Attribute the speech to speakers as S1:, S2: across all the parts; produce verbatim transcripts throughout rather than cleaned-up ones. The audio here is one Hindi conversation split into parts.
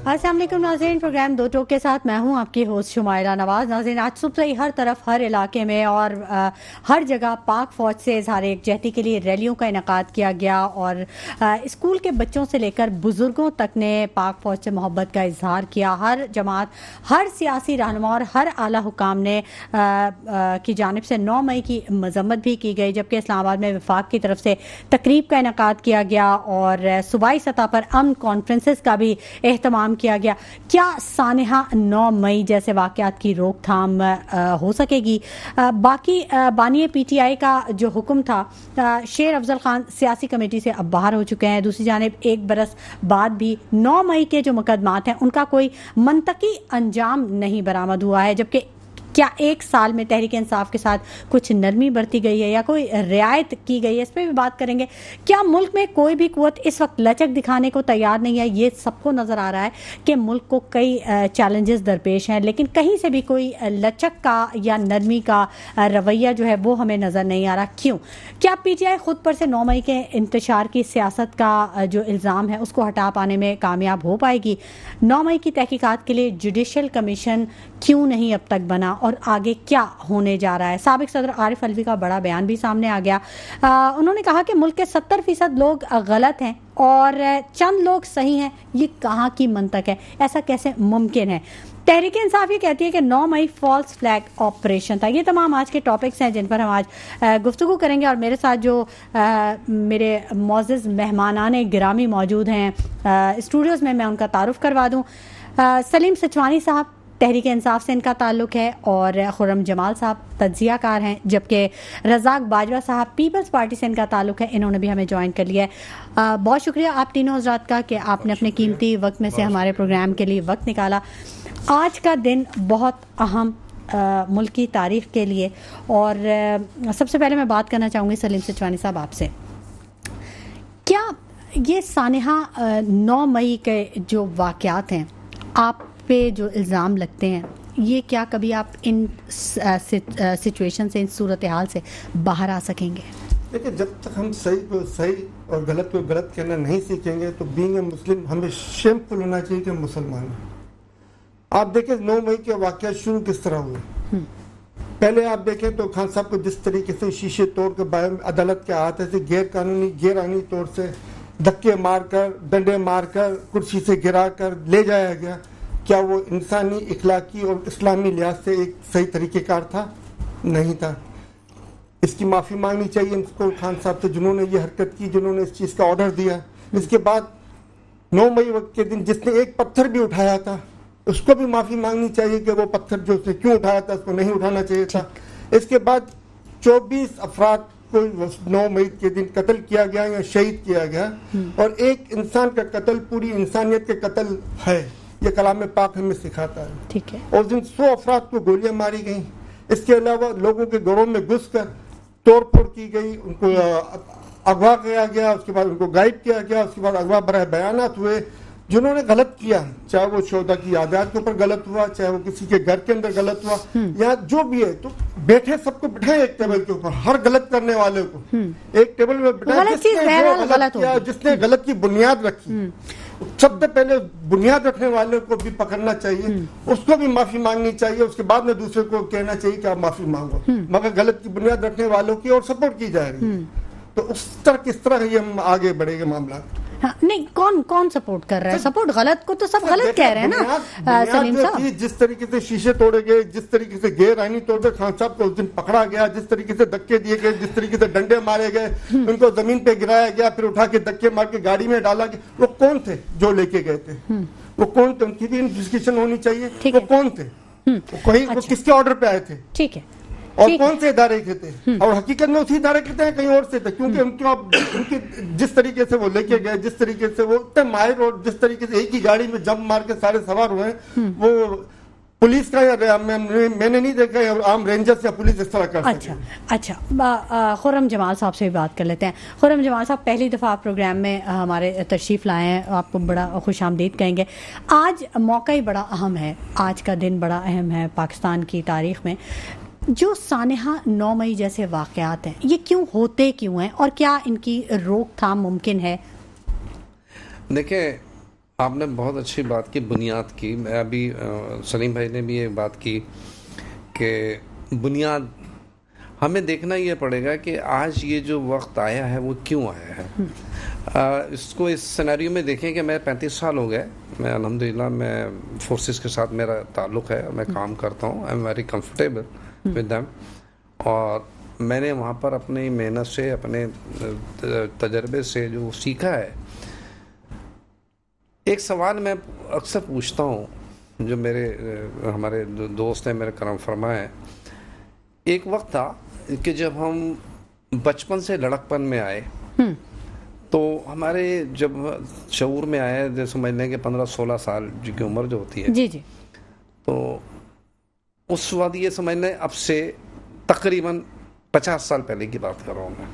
S1: अस्सलाम वालेकुम नाज़रीन, प्रोग्राम दो टोक के साथ मैं हूं आपकी होस्ट शुमाइरा नवाज़। नाज़रीन, आज सुबह से ही हर तरफ हर इलाके में और आ, हर जगह पाक फ़ौज से इज़हार एकजहती के लिए रैलियों का इनेकाद किया गया और आ, स्कूल के बच्चों से लेकर बुज़ुर्गों तक ने पाक फ़ौज से मोहब्बत का इजहार किया। हर जमात, हर सियासी रहनुमा और हर आला हुकाम ने आ, आ, की जानिब से नौ मई की मजम्मत भी की गई, जबकि इस्लामाबाद में वफाक की तरफ से तकरीब का इनेकाद किया गया और सूबाई सतह पर अमन कॉन्फ्रेंसेस का भी एहतमाम किया गया। क्या सानिहा नौ मई जैसे वाक़यात की रोकथाम हो सकेगी? आ, बाकी आ, बानी पीटीआई का जो हुक्म था, आ, शेर अफजल खान सियासी कमेटी से अब बाहर हो चुके हैं। दूसरी जानिब एक बरस बाद भी नौ मई के जो मुकदमात हैं उनका कोई मंतकी अंजाम नहीं बरामद हुआ है, जबकि क्या एक साल में तहरीक इंसाफ के साथ कुछ नरमी बरती गई है या कोई रियायत की गई है, इस पर भी बात करेंगे। क्या मुल्क में कोई भी कुव्वत इस वक्त लचक दिखाने को तैयार नहीं है? ये सबको नज़र आ रहा है कि मुल्क को कई चैलेंजेस दरपेश हैं, लेकिन कहीं से भी कोई लचक का या नरमी का रवैया जो है वो हमें नज़र नहीं आ रहा। क्यों? क्या पीटीआई खुद पर से नौ मई के इंतशार की सियासत का जो इल्ज़ाम है उसको हटा पाने में कामयाब हो पाएगी? नौ मई की तहकीकात के लिए जुडिशल कमीशन क्यों नहीं अब तक बना और आगे क्या होने जा रहा है? साबिक सदर आरिफ अलवी का बड़ा बयान भी सामने आ गया। आ, उन्होंने कहा कि मुल्क के सत्तर फीसद लोग गलत हैं और चंद लोग सही हैं। ये कहाँ की मंतक है? ऐसा कैसे मुमकिन है? तहरीक इंसाफ ये कहती है कि नौ मई फॉल्स फ्लैग ऑपरेशन था। ये तमाम आज के टॉपिक्स हैं जिन पर हम आज गुफ्तगू करेंगे और मेरे साथ जो आ, मेरे मोअज़्ज़ज़ मेहमानाने गिरामी मौजूद हैं स्टूडियोज़ में, मैं उनका तारुफ करवा दूँ। सलीम सचवानी साहब तहरीक इंसाफ से इनका ताल्लुक़ है और खुर्रम जमाल साहब तज्ज़ियाकार हैं, जबकि रज़ाक बाजवा साहब पीपल्स पार्टी से इनका ताल्लुक़ है। इन्होंने भी हमें ज्वाइन कर लिया है। आ, बहुत शुक्रिया आप तीनों हज़रात का कि आपने अपने कीमती वक्त में से हमारे प्रोग्राम के लिए वक्त निकाला। आज का दिन बहुत अहम मुल्क की तारीख़ के लिए, और आ, सबसे पहले मैं बात करना चाहूँगी सलीम सचवानी साहब आपसे। क्या ये सानिहा नौ मई के जो वाक़यात हैं, आप पे जो इल्ज़ाम लगते हैं, ये क्या कभी आप इन सिचुएशन से, इन सूरत हाल से बाहर आ सकेंगे?
S2: देखिए, जब तक हम सही को सही और गलत को गलत कहना नहीं सीखेंगे तो बीइंग ए मुस्लिम हमें शेमफुल होना चाहिए कि मुसलमान हैं। आप देखें नौ मई के वाक़या शुरू किस तरह हुए। पहले आप देखें तो खान साहब को जिस तरीके से शीशे तोड़ कर अदालत के अहाते से गैर कानूनी गैर आईनी तौर से धक्के मारकर, डंडे मारकर, कुर्सी से गिरा कर ले जाया गया, क्या वो इंसानी, इखलाकी और इस्लामी लिहाज से एक सही तरीक़ेकार था? नहीं था। इसकी माफ़ी मांगनी चाहिए इनको खान साहब से जिन्होंने ये हरकत की, जिन्होंने इस चीज़ का ऑर्डर दिया। इसके बाद नौ मई के दिन जिसने एक पत्थर भी उठाया था उसको भी माफ़ी मांगनी चाहिए कि वो पत्थर जो उसने क्यों उठाया था, उसको नहीं उठाना चाहिए था। इसके बाद चौबीस अफराद को नौ मई के दिन कत्ल किया गया या शहीद किया गया, और एक इंसान का कत्ल पूरी इंसानियत के कत्ल है, ये कलाम पाक हमें सिखाता है।
S1: ठीक है।
S2: और दिन सौ अफराद को गोलियां मारी गई। इसके अलावा लोगों के घरों में घुसकर तोड़ फोड़ की गई, उनको अगवा किया गया, उसके बाद उनको गायब किया गया, उसके बाद अगवा बराह बयानात हुए। जिन्होंने गलत किया, चाहे वो शोधा की यादात के ऊपर गलत हुआ, चाहे वो किसी के घर के अंदर गलत हुआ, या जो भी है, तो बैठे सबको बिठाए एक टेबल के ऊपर, हर गलत करने वाले को एक टेबल में बिठाए, जिसने जिसने गलत की बुनियाद रखी सबसे पहले बुनियाद रखने वाले को भी पकड़ना चाहिए, उसको भी माफी मांगनी चाहिए, उसके बाद में दूसरे को कहना चाहिए कि आप माफी मांगो, मगर गलत की बुनियाद रखने वालों की और सपोर्ट की जा रही है। तो उस तरह किस तरह ये हम आगे बढ़ेंगे मामला?
S1: हाँ, नहीं, कौन कौन सपोर्ट कर रहा है? सपोर्ट गलत को तो सब गलत कह रहे हैं ना सलीम साहब।
S2: जिस तरीके से शीशे तोड़े गए, जिस तरीके से गैर आईनी तौर पर खान साहब को उस दिन पकड़ा गया, जिस तरीके से धक्के दिए गए, जिस तरीके से डंडे मारे गए, उनको जमीन पे गिराया गया, फिर उठा के धक्के मार के गाड़ी में डाला गया, वो कौन थे जो लेके गए थे? वो कौन थे? उनकी भी इन्वेस्टिगेशन होनी चाहिए। वो कौन थे? कहीं वो किसके ऑर्डर पे आए थे?
S1: ठीक है।
S2: और कौन से इदारे के थे? और हकीकत में उसी इदारे के थे, कहीं और से थे, क्योंकि उनके उनके जिस तरीके से वो लेके गए, जिस तरीके से वो इतने माहिर और जिस तरीके से एक ही गाड़ी में जंप मार के सारे सवार हुए, वो पुलिस का या मैं, मैंने नहीं देखा आम रेंजर्स या पुलिस इस तरह कर।
S1: अच्छा अच्छा, खुर्रम जमाल साहब से भी बात कर लेते हैं। खुर्रम जमाल साहब, पहली दफ़ा आप प्रोग्राम में हमारे तशरीफ़ लाए हैं, आपको बड़ा खुश आमदीद कहेंगे। आज मौका ही बड़ा अहम है, आज का दिन बड़ा अहम है पाकिस्तान की तारीख़ में। जो सानिहा नौ मई जैसे वाक़यात हैं, ये क्यों होते क्यों हैं और क्या इनकी रोकथाम मुमकिन है?
S3: देखें, आपने बहुत अच्छी बात की, बुनियाद की। मैं अभी अ, सलीम भाई ने भी ये बात की कि बुनियाद हमें देखना ये पड़ेगा कि आज ये जो वक्त आया है वो क्यों आया है। आ, इसको इस सिनेरियो में देखें कि मैं पैंतीस साल हो गए, मैं अल्हम्दुलिल्लाह मैं फोर्सेस के साथ मेरा ताल्लुक़ है, मैं काम करता हूँ, I am very comfortable with them. और मैंने वहाँ पर अपनी मेहनत से, अपने तजर्बे से जो सीखा है, एक सवाल मैं अक्सर पूछता हूँ, जो मेरे हमारे दोस्त हैं, मेरे करम फरमा हैं। एक वक्त था कि जब हम बचपन से लड़कपन में आए, तो हमारे जब शऊर में आए, जैसे समझ लें कि पंद्रह सोलह साल की उम्र जो होती है,
S1: जी जी,
S3: तो उस वक्त ये समझ लें अब से तकरीबन पचास साल पहले की बात कर रहा हूँ मैं।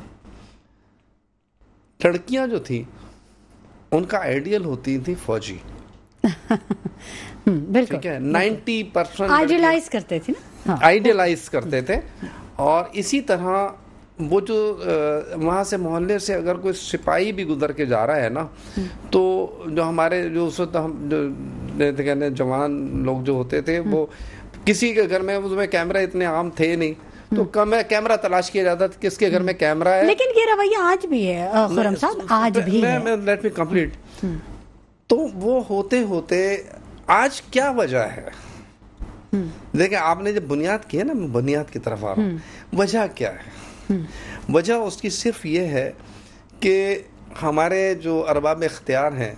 S3: लड़कियां जो थी उनका आइडियल होती थी फौजी।
S1: बिल्कुल,
S3: ठीक है, नाइन्टी परसेंट
S1: आइडियलाइज करते थे ना,
S3: आइडियलाइज करते थे। और इसी तरह वो जो वहाँ से मोहल्ले से अगर कोई सिपाही भी गुजर के जा रहा है ना, तो जो हमारे जो उस वक्त हम जो कहने जवान लोग जो होते थे, वो किसी के घर में, उसमें कैमरा इतने आम थे नहीं, तो कम कैमरा तलाश किया जाता था किसके घर में कैमरा है।
S1: लेकिन ये रवैया आज भी है खुर्रम साहब, आज भी
S3: मैं,
S1: है।
S3: मैं लेट मी कंप्लीट। तो वो होते होते आज क्या वजह है? देखिए, आपने जब बुनियाद की है ना, मैं बुनियाद की तरफ आ रहा हूँ। वजह क्या है? वजह उसकी सिर्फ ये है कि हमारे जो अरबाब इख्तियार हैं,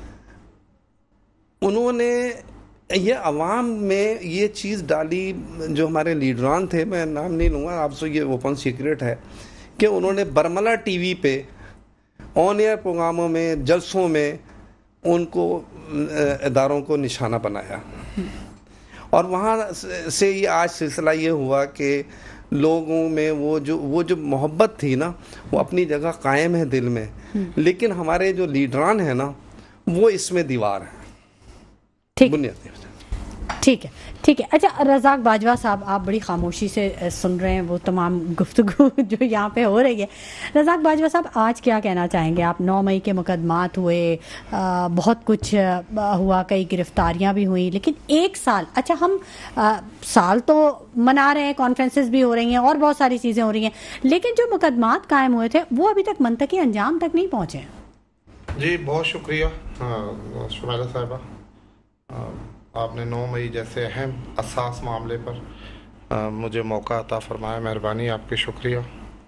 S3: उन्होंने ये अवाम में ये चीज़ डाली, जो हमारे लीडरान थे, मैं नाम नहीं लूँगा, आपसे ये ओपन सीक्रेट है, कि उन्होंने बरमला टीवी पे ऑन एयर प्रोग्रामों में, जलसों में उनको इदारों को निशाना बनाया। और वहाँ से ये आज सिलसिला ये हुआ कि लोगों में वो जो वो जो मोहब्बत थी ना, वो अपनी जगह कायम है दिल में, लेकिन हमारे जो लीडरान हैं ना, वो इसमें दीवार है।
S1: ठीक,
S3: बुनियादी
S1: ठीक है, ठीक है। अच्छा, रज़ाक बाजवा साहब, आप बड़ी खामोशी से सुन रहे हैं वो तमाम गुफ्तगू जो यहाँ पे हो रही है। रज़ाक बाजवा साहब, आज क्या कहना चाहेंगे आप? नौ मई के मुकदमात हुए, आ, बहुत कुछ आ, हुआ, कई गिरफ्तारियाँ भी हुई, लेकिन एक साल, अच्छा हम आ, साल तो मना रहे हैं, कॉन्फ्रेंसेस भी हो रही हैं और बहुत सारी चीज़ें हो रही हैं, लेकिन जो मुकदमात कायम हुए थे वो अभी तक मंतकी अंजाम तक नहीं पहुँचे हैं।
S4: जी, बहुत शुक्रिया शुमाइला साहिबा, आपने नौ मई जैसे अहम असास मामले पर आ, मुझे मौका अता फरमाया, मेहरबानी आपकी, शुक्रिया।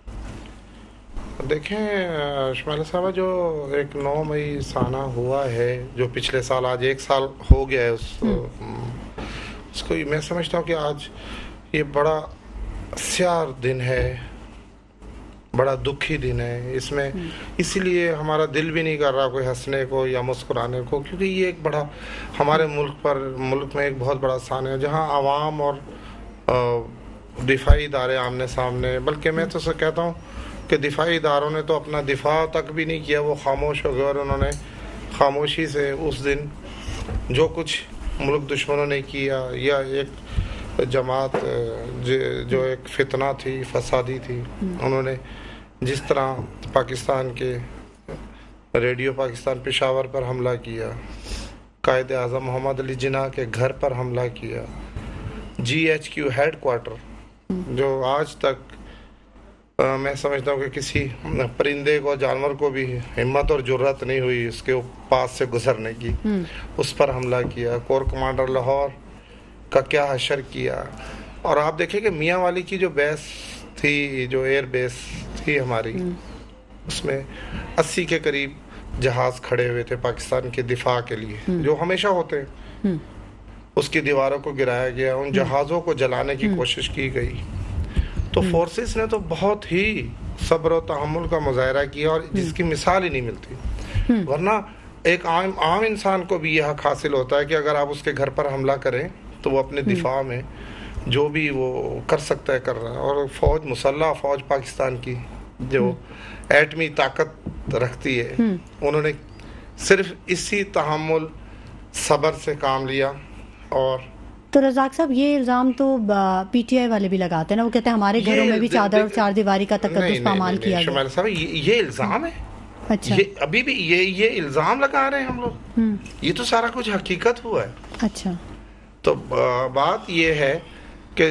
S4: देखें शुमाइला साहबा, जो एक नौ मई साना हुआ है, जो पिछले साल, आज एक साल हो गया है उस उसको, मैं समझता हूँ कि आज ये बड़ा स्यार दिन है, बड़ा दुखी दिन है। इसमें इसीलिए हमारा दिल भी नहीं कर रहा कोई हंसने को या मुस्कुराने को, क्योंकि ये एक बड़ा हमारे मुल्क पर मुल्क में एक बहुत बड़ा सान है, जहां आवाम और दिफाई इदारे आमने सामने, बल्कि मैं तो से कहता हूँ कि दिफाई इदारों ने तो अपना दिफा तक भी नहीं किया, वो खामोश हो गए। और उन्होंने खामोशी से उस दिन जो कुछ मुल्क दुश्मनों ने किया, या एक जमात जो एक फितना थी, फसादी थी, उन्होंने जिस तरह पाकिस्तान के रेडियो पाकिस्तान पेशावर पर हमला किया, कायद आज़म मोहम्मद अली जिन्ना के घर पर हमला किया, G H Q headquarter, जो आज तक आ, मैं समझता हूँ कि किसी परिंदे को, जानवर को भी हिम्मत और जुर्रत नहीं हुई उसके पास से गुजरने की, उस पर हमला किया। कोर कमांडर लाहौर का क्या हशर किया। और आप देखें कि मियाँ वाली की जो बेस थी, जो एयर बेस थी हमारी, उसमें अस्सी के करीब जहाज खड़े हुए थे पाकिस्तान के दिफा के लिए, जो हमेशा होते हैं। उसकी दीवारों को गिराया गया, उन जहाज़ों को जलाने की कोशिश की गई। तो फोर्सेस ने तो बहुत ही सब्र और तहम्मुल का मुजाहरा किया, और जिसकी मिसाल ही नहीं मिलती। वरना एक आम आम इंसान को भी यह हक हासिल होता है कि अगर आप उसके घर पर हमला करें तो वो अपने दिफा में जो भी वो कर सकता है कर रहा है। और फौज, मुसल्लह फौज पाकिस्तान की जो एटमी ताकत रखती है, उन्होंने सिर्फ इसी तहम्मुल सब्र से काम लिया। और
S1: तो रज़ाक साहब, ये इल्ज़ाम तो पीटीआई वाले भी लगाते हैं ना, वो कहते हैं हमारे घरों में भी चादर और चार दीवारी का तकद्दुस पामाल किया गया।
S4: साहब, ये, ये इल्ज़ाम है।
S1: अच्छा।
S4: ये अभी भी ये ये इल्जाम लगा रहे हैं हम लोग, ये तो सारा कुछ हकीकत हुआ है।
S1: अच्छा,
S4: तो बात ये है कि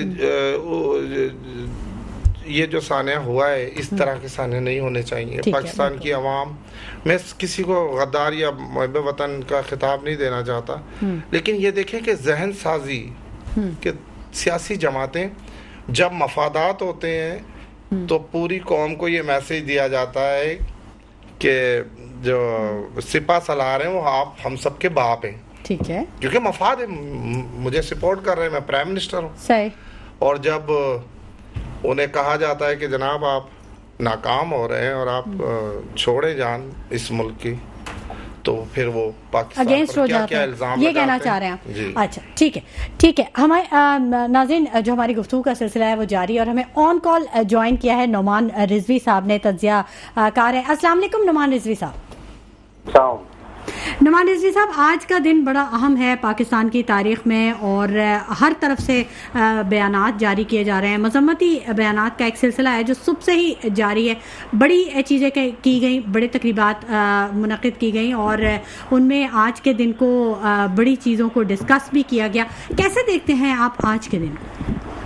S4: ये जो सानिया हुआ है इस तरह के सानिया नहीं होने चाहिए। पाकिस्तान की आवाम, मैं किसी को गद्दार या मुहब्बे वतन का खिताब नहीं देना चाहता, लेकिन ये देखें कि जहन साजी कि सियासी जमातें जब मफादात होते हैं तो पूरी कौम को ये मैसेज दिया जाता है कि जो सिपा सलार हैं वो आप हम सबके बाप हैं,
S1: ठीक है,
S4: क्योंकि मफाद है, मुझे सपोर्ट कर रहे हैं, मैं प्राइम मिनिस्टर हूँ।
S1: सही।
S4: और जब उन्हें कहा जाता है कि जनाब आप नाकाम हो रहे हैं और आप छोड़े जान इस मुल्क की, तो फिर वो पाकिस्तान
S1: अगेंस्ट हो जाते हैं, ये कहना चाह रहे हैं जी। अच्छा, ठीक है, ठीक है। हमारे नाज़रीन, जो हमारी गुफ्तगू का सिलसिला है वो जारी, और हमें ऑन कॉल ज्वाइन किया है नुमान रिजवी साहब ने, तज्जिया कार है। अस्सलाम वालेकुम नुमान रिजवी साहब। नुमान रिजवी साहब, आज का दिन बड़ा अहम है पाकिस्तान की तारीख में, और हर तरफ से बयानात जारी किए जा रहे हैं। मजम्मती बयानात का एक सिलसिला है जो सुबह से ही जारी है। बड़ी चीज़ें की गई, बड़े तकरीबात मुनक़िद की गई, और उनमें आज के दिन को बड़ी चीज़ों को डिस्कस भी किया गया। कैसे देखते हैं आप आज के दिन को?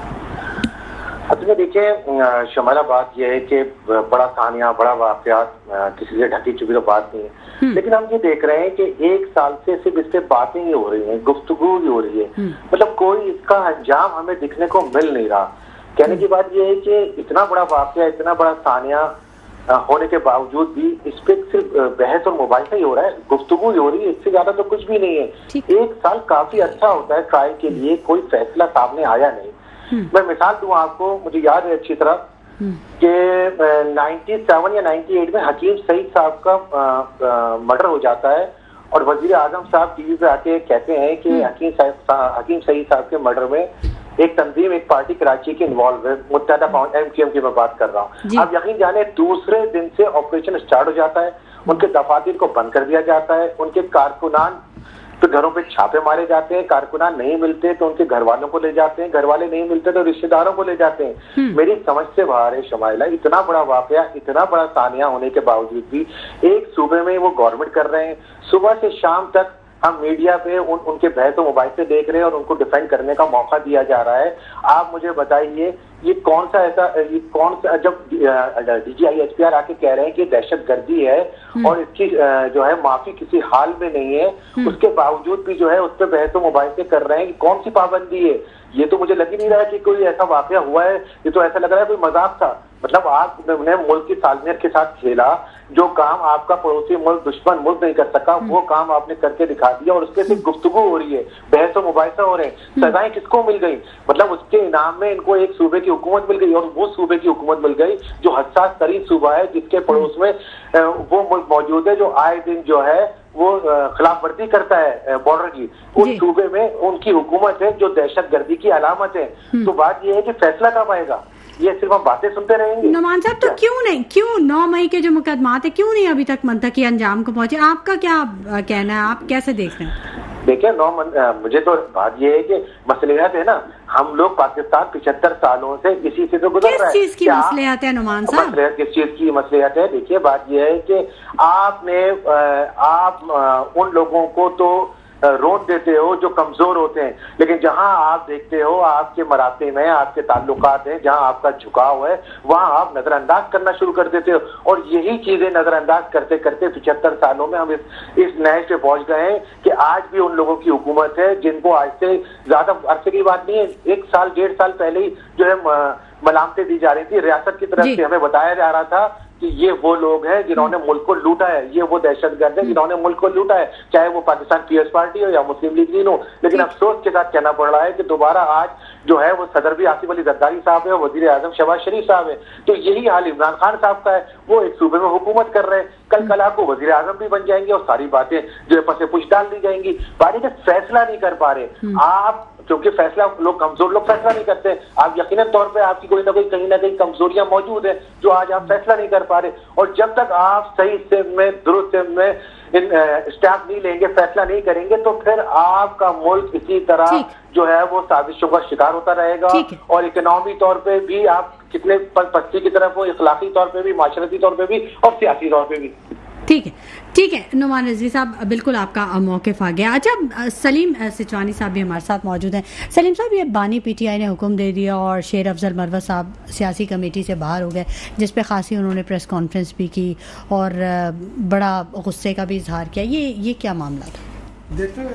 S5: असल में देखिए शमाला, बात यह है कि बड़ा सानिया, बड़ा वाक़यात किसी से ढकी चुकी तो बात नहीं है, लेकिन हम ये देख रहे हैं कि एक साल से सिर्फ इस पे बातें ही हो रही हैं, गुफ्तगू ही हो रही है, मतलब कोई इसका अंजाम हमें दिखने को मिल नहीं रहा। कहने की बात यह है कि इतना बड़ा वाक़या, इतना बड़ा सानिया होने के बावजूद भी इस पे सिर्फ बहस और मुबाहिसा ही हो रहा है, गुफ्तगू ही हो रही है, इससे ज्यादा तो कुछ भी नहीं है। एक साल काफी अच्छा होता है ट्रायल के लिए, कोई फैसला सामने आया नहीं। मैं मिसाल दूं आपको, मुझे याद है अच्छी तरह कि नाइन्टी सेवन या नाइन्टी एट में हकीम सईद साहब का मर्डर हो जाता है, और वजीर आजम साहब टीवी पे आके कहते हैं कि हकीम साहब हकीम सईद साहब के मर्डर में एक तंजीम, एक पार्टी कराची की इन्वॉल्व है, मुत्तहदा एम क्यू एम की मैं बात कर रहा हूँ। आप यकीन जाने दूसरे दिन से ऑपरेशन स्टार्ट हो जाता है, उनके दफातर को बंद कर दिया जाता है, उनके कारकुनान तो घरों पे छापे मारे जाते हैं, कारकुनान नहीं मिलते तो उनके घर वालों को ले जाते हैं, घर वाले नहीं मिलते तो रिश्तेदारों को ले जाते हैं। मेरी समझ से बाहर है शमाइला, इतना बड़ा वाकया, इतना बड़ा सानिया होने के बावजूद भी एक सूबे में वो गवर्नमेंट कर रहे हैं। सुबह से शाम तक हम मीडिया पे उन, उनके बहस मोबाइल से देख रहे हैं और उनको डिफेंड करने का मौका दिया जा रहा है। आप मुझे बताइए ये कौन सा ऐसा, ये कौन सा, जब डीजीआई एचपीआर आके कह रहे हैं कि दहशत गर्दी है और इसकी जो है माफी किसी हाल में नहीं है, उसके बावजूद भी जो है उस पर बहस मोबाइल से कर रहे हैं कि कौन सी पाबंदी है। ये तो मुझे लग ही नहीं रहा है कि कोई ऐसा वाकया हुआ है, ये तो ऐसा लग रहा है कोई मजाक था। मतलब आपने मुल्क की सालमियत के साथ खेला, जो काम आपका पड़ोसी मुल्क, दुश्मन मुल्क नहीं कर सका, वो काम आपने करके दिखा दिया, और उसके सिर्फ गुफ्तगू हो रही है, बहस और मुबाहिसा हो रहे हैं। सजाएं किसको मिल गई? मतलब उसके इनाम में इनको एक सूबे की हुकूमत मिल गई, और वो सूबे की हुकूमत मिल गई जो हसास तरीन सूबा है, जिसके पड़ोस में वो मुल्क मौजूद है जो आए दिन जो है वो खिलाफ वर्जी करता है बॉर्डर की। उस सूबे में उनकी हुकूमत है जो दहशत गर्दी की अलामत है। तो बात यह है कि फैसला कब आएगा? ये सिर्फ हम बातें सुनते रहेंगे।
S1: नुमान साहब, तो क्यों नहीं, क्यों नौ मई के जो मुकदमात है क्यों नहीं अभी तक मंतकी अंजाम को पहुंचे? आपका क्या कहना है, आप कैसे देख रहे हैं?
S5: देखिए, नौ मुझे तो बात ये है कि मसलियत है ना, हम लोग पाकिस्तान पिछहत्तर सालों से इसी से तो गुजर रहा है।
S1: किस चीज की मसलियत है नुमान साहब?
S5: मसलियत किस चीज की मसलियत है? देखिए, बात ये है कि आपने आप उन लोगों को तो रोन देते हो जो कमजोर होते हैं, लेकिन जहां आप देखते हो आपके मराते में, आपके ताल्लुकात हैं, जहां आपका झुकाव है, वहां आप नजरअंदाज करना शुरू कर देते हो। और यही चीजें नजरअंदाज करते करते पिछहत्तर सालों में हम इस इस नहज पे पहुंच गए हैं कि आज भी उन लोगों की हुकूमत है जिनको आज से ज्यादा अरसे की बात नहीं है, एक साल डेढ़ साल पहले ही जो है मलामतें दी जा रही थी रियासत की तरफ से, हमें बताया जा रहा था कि ये वो लोग हैं जिन्होंने मुल्क को लूटा है, ये वो दहशतगर्द है जिन्होंने मुल्क को लूटा है, चाहे वो पाकिस्तान पीएस पार्टी हो या मुस्लिम लीग लीन हो। लेकिन अफसोस के साथ कहना पड़ रहा है कि दोबारा आज जो है वो सदर भी आसिफ अली जरदारी साहब है, वजीर आजम शहबाज शरीफ साहब है। तो यही हाल इमरान खान साहब का है, वो एक सूबे में हुकूमत कर रहे हैं, कल कल आपको वजीर आजम भी बन जाएंगे और सारी बातें जो है पसे पुछ डाल दी जाएंगी। पार्टी का फैसला नहीं कर पा रहे आप, क्योंकि फैसला लोग कमजोर लोग फैसला नहीं करते। आप यकीनन तौर पे आपकी कोई ना कोई कहीं ना कहीं कमजोरियां मौजूद है जो आज आप फैसला नहीं कर पा रहे, और जब तक आप सही से में दुरुस्त से में इन स्टैप नहीं लेंगे, फैसला नहीं करेंगे, तो फिर आपका मुल्क इसी तरह जो है वो साजिशों का शिकार होता रहेगा, और इकोनॉमी तौर पे भी आप कितने पस्ती की तरफ हो, इखलाकी तौर पे भी, माशरती तौर पे भी और सियासी तौर पे भी।
S1: ठीक है ठीक है नुमान रिजवी साहब, बिल्कुल आपका मौक़िफ़ आ गया। अच्छा, सलीम सिचवानी साहब भी हमारे साथ मौजूद हैं। सलीम साहब, ये बानी पीटीआई ने हुक्म दे दिया और शेर अफजल मरवत साहब सियासी कमेटी से बाहर हो गए, जिस पे खासी उन्होंने प्रेस कॉन्फ्रेंस भी की और बड़ा गुस्से का भी इजहार किया। ये ये क्या मामला था?
S2: देखिए,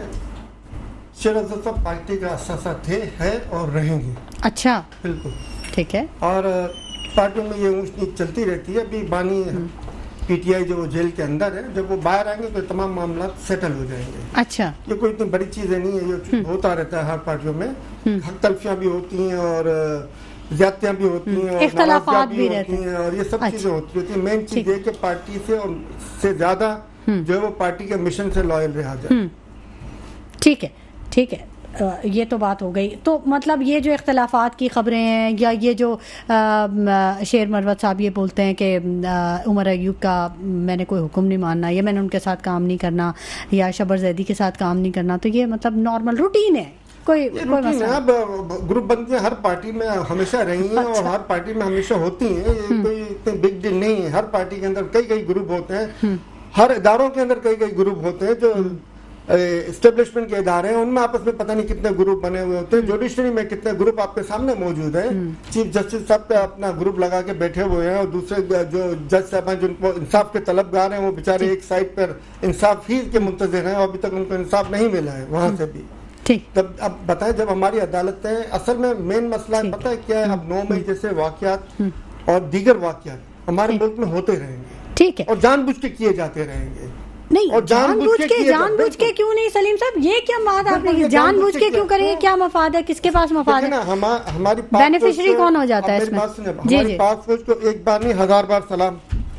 S2: शेर अफजल साहब पार्टी का असासा थे, है और रहेंगे।
S1: अच्छा,
S2: बिल्कुल
S1: ठीक है।
S2: और पार्टियों में ये ऊंच नीच चलती रहती है। अभी बानी पीटीआई जो जेल के अंदर है, जब वो बाहर आएंगे तो तमाम मामला सेटल हो जाएंगे।
S1: अच्छा,
S2: ये कोई इतनी बड़ी चीजें नहीं है, ये होता रहता है हर पार्टियों में। हक तलफियां भी होती हैं और ज्यादतियां भी होती हैं और
S1: इख्तलाफात भी
S2: होती हैं और ये सब
S1: अच्छा।
S2: चीजें होती होती हैं। मेन चीज ये कि पार्टी से और से ज्यादा जो है वो पार्टी के मिशन से लॉयल रहा जाए।
S1: ठीक है ठीक है, ये तो बात हो गई। तो मतलब ये जो इख्तलाफात की ख़बरें हैं या ये जो आ, शेर मरवत साहब ये बोलते हैं कि उमर अयूब का मैंने कोई हुक्म नहीं मानना या मैंने उनके साथ काम नहीं करना या शबर जैदी के साथ काम नहीं करना, तो ये मतलब नॉर्मल रूटीन है, कोई कोई मसला?
S2: अब ग्रुप बंदियां हर पार्टी में हमेशा रही हैं और हर पार्टी में हमेशा होती हैं। ये कोई इतनी बिग डील नहीं है। हर पार्टी के अंदर कई कई ग्रुप होते हैं, हर इदारों के अंदर कई कई ग्रुप होते हैं। जो एस्टेब्लिशमेंट के इदारे हैं उनमें आपस में पता नहीं कितने ग्रुप बने हुए होते हैं। जुडिशरी में कितने ग्रुप आपके सामने मौजूद है। चीफ जस्टिस साहब पे अपना ग्रुप लगा के बैठे हुए हैं और दूसरे जो जज साहब जिनको इंसाफ के तलबगार हैं वो बेचारे एक साइड पर इंसाफ ही के मुंतजिर हैं और अभी तक उनको इंसाफ नहीं मिला है वहां से भी। तब अब बताएं, जब हमारी अदालतें असल में मेन मसला पता है क्या है? अब नौ मई जैसे वाकयात और दीगर वाकयात हमारे मुल्क में होते रहेंगे,
S1: ठीक है,
S2: और जानबूझ के किए जाते रहेंगे।
S1: नहीं, और जानबूझ के जानबूझ के क्यों नहीं सलीम साहब? ये क्या बात आपने की? जानबूझ के क्यों करेंगे? क्या मफाद है? किसके पास मफाद है?
S2: हमारी
S1: बेनिफिशियरी कौन हो जाता है इसमें?
S2: हमारी पाक फौज को एक बार नहीं हजार बार सलाम,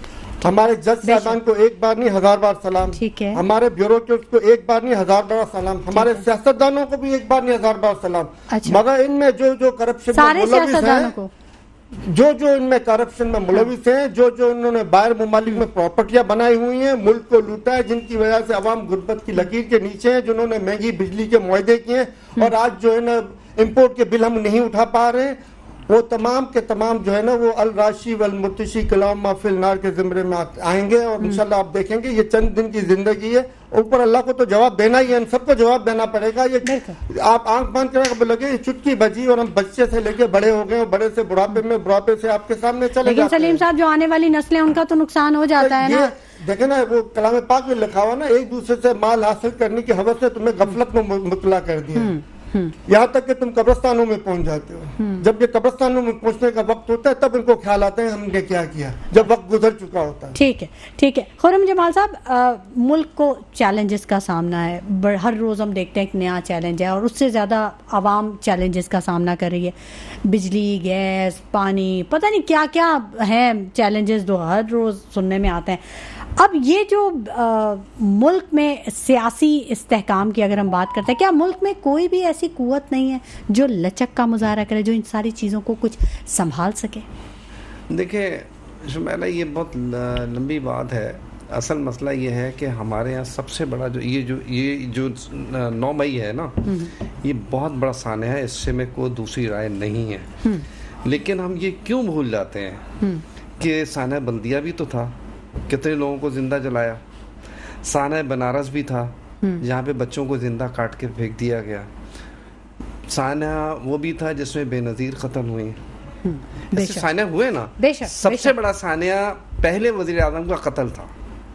S2: हमारे जज साहबान को एक बार नहीं हजार बार सलाम,
S1: ठीक है,
S2: हमारे ब्यूरोक्रेट्स को एक बार नहीं हजार बार सलाम, हमारे सियासतदानों को भी एक बार नहीं हजार बार सलाम।
S1: अच्छा।
S2: मगर इनमें जो जो करप्शन
S1: सारे सियासतदानों को
S2: जो जो इनमें करप्शन में मुलविस हैं, जो जो इन्होंने बाहर मुमालिक में प्रॉपर्टियां बनाई हुई हैं, मुल्क को लूटा है, जिनकी वजह से अवाम गुर्बत की लकीर के नीचे है, जिन्होंने महंगी बिजली के मुआहदे किए और आज जो है ना इम्पोर्ट के बिल हम नहीं उठा पा रहे, वो तमाम के तमाम जो है ना वो अल राशि वल मुर्तशी कलाम माफिल नार के जिम्मे में आएंगे और इंशाल्लाह आप देखेंगे ये चंद दिन की जिंदगी है। ऊपर अल्लाह को तो जवाब देना ही है, हम सबको जवाब देना पड़ेगा। ये आप आंख बांध कर लगे चुटकी बजी और हम बच्चे से लेके बड़े हो गए और बड़े से बुढ़ापे में, बुढ़ापे से आपके सामने चले
S1: लेकिन सलीम साहब जो आने वाली नस्लें उनका तो नुकसान हो जाता है ना।
S2: देखे ना वो कलाम पाक में लिखा हुआ ना, एक दूसरे से माल हासिल करने की हवस से तुम्हें गफलत में मुतला कर दिया, यहाँ तक कि तुम कब्रिस्तानों में पहुंच जाते हो। जब ये कब्रिस्तानों में पहुंचने का वक्त होता है तब इनको ख्याल आता है हमने क्या किया, जब वक्त गुजर चुका होता है।
S1: ठीक है ठीक है खुर्रम जमाल साहब, मुल्क को चैलेंजेस का सामना है, हर रोज़ हम देखते हैं एक नया चैलेंज है और उससे ज़्यादा आवाम चैलेंजेस का सामना कर रही है। बिजली, गैस, पानी, पता नहीं क्या क्या हैं चैलेंजेस जो हर रोज़ सुनने में आते हैं। अब ये जो आ, मुल्क में सियासी इस्तेहकाम की अगर हम बात करते हैं, क्या मुल्क में कोई भी ऐसी कुव्वत नहीं है जो लचक का मुजाहरा करे, जो इन सारी चीज़ों को कुछ संभाल सके?
S3: देखिए शुमैला, ये बहुत लंबी बात है। असल मसला ये है कि हमारे यहाँ सबसे बड़ा जो ये जो ये जो नौ मई है ना, ये बहुत बड़ा सान्या है, इससे में कोई दूसरी राय नहीं है। लेकिन हम ये क्यों भूल जाते हैं कि सान्या बल्दिया भी तो था, कितने लोगों को जिंदा जलाया। सान्या बनारस भी था जहाँ पे बच्चों को जिंदा काट के फेंक दिया गया। सान्या वो भी था जिसमें बेनज़ीर कत्ल हुए। ऐसे सान्या हुए ना।
S1: बेशक,
S3: सबसे
S1: बेशक।
S3: बड़ा सान्या पहले वज़ीर आज़म का कत्ल था।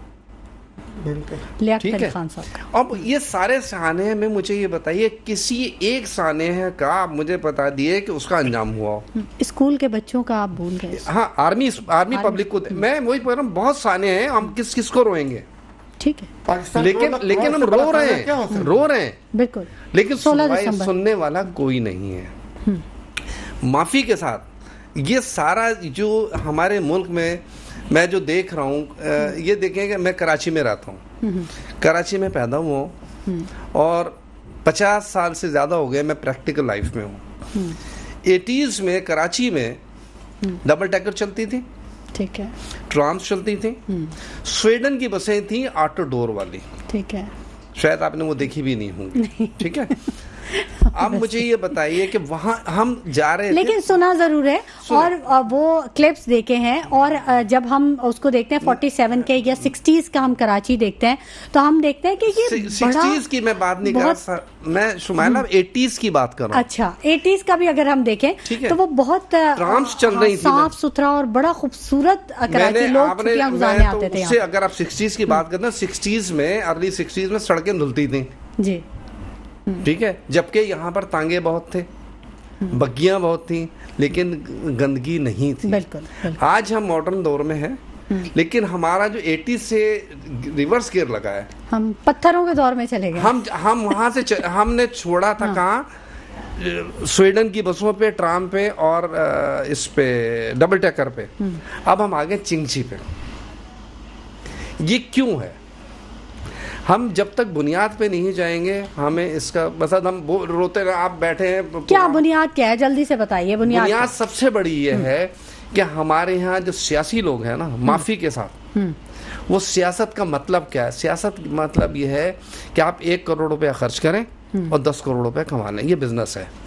S1: लियाकत अली खान साहब।
S3: अब ये सारे साने में मुझे ये बताइए, किसी एक साने का आप मुझे बता दिए कि उसका अंजाम हुआ।
S1: स्कूल के बच्चों का आप भूल रहे हैं।
S3: हाँ, आर्मी आर्मी पब्लिक को, मैं वही बोल रहा हूँ, बहुत साने हैं, हम किस किस को रोएंगे?
S1: ठीक है,
S3: लेकिन लेकिन हम रो रहे हैं, रो रहे हैं
S1: बिल्कुल,
S3: लेकिन सुनने वाला कोई नहीं है। माफी के साथ ये सारा जो हमारे मुल्क में मैं जो देख रहा हूँ, ये देखें कि मैं कराची में रहता हूँ, कराची में पैदा हुआ हूँ और पचास साल से ज़्यादा हो गए मैं प्रैक्टिकल लाइफ में हूँ। एटीज़ में कराची में डबल डेकर चलती थी,
S1: ठीक है,
S3: ट्राम्स चलती थी, स्वीडन की बसें थी ऑटो डोर वाली,
S1: ठीक है,
S3: शायद आपने वो देखी भी नहीं होंगी, ठीक है। अब मुझे ये बताइए कि वहां हम जा रहे थे,
S1: लेकिन सुना जरूर है और अ, वो क्लिप्स देखे हैं और अ, जब हम उसको देखते हैं सैंतालीस के या सिक्सटीज का हम कराची देखते हैं तो हम देखते हैं कि ये बड़ा
S3: सिक्सटीज की मैं बात नहीं कर
S1: बहुत-
S3: रहा, मैं शुमाइला एटीज की बात कर रहा हूँ।
S1: अच्छा एटीज का भी अगर हम देखें
S3: ठीक है।
S1: तो वो बहुत अ,
S3: ट्राम्स चल
S1: हाँ,
S3: रही थी ना।
S1: साफ सुथरा और बड़ा खूबसूरत अ, कराची
S3: मैंने
S1: लोग
S3: आपने
S1: छुट्टियां
S3: मैं
S1: गुजारने
S3: तो
S1: आते थे
S3: उससे
S1: यहाँ
S3: अगर आप सिक्सटीज की बात करते हैं, सिक्सटीज में अर्ली सिक्सटीज में सड़कें धुलती थी,
S1: जी।
S3: ठीक है, जबकि यहाँ पर तांगे बहुत थे, बग्गियां बहुत थी, लेकिन गंदगी नहीं थी।
S1: बिल्कुल, बिल्कुल।
S3: आज हम मॉडर्न दौर में हैं, लेकिन हमारा जो एटी से रिवर्स गियर लगा है,
S1: हम पत्थरों के दौर में चले गए।
S3: हम हम वहां से च, हमने छोड़ा था कहाँ, स्वीडन की बसों पे, ट्राम पे और अ, इस पे डबल टेकर पे। अब हम आ गए चिंगची पे। ये क्यों है? हम जब तक बुनियाद पे नहीं जाएंगे, हमें इसका मतलब हम वो रोते रहे, आप बैठे हैं,
S1: क्या बुनियाद क्या है, जल्दी से बताइए बुनियाद।
S3: बुनियाद सबसे बड़ी ये है कि हमारे यहाँ जो सियासी लोग हैं ना, माफी के साथ, वो सियासत का मतलब क्या है? सियासत का मतलब ये है कि आप एक करोड़ रुपया खर्च करें और दस करोड़ रुपया कमा लें, ये बिजनेस है।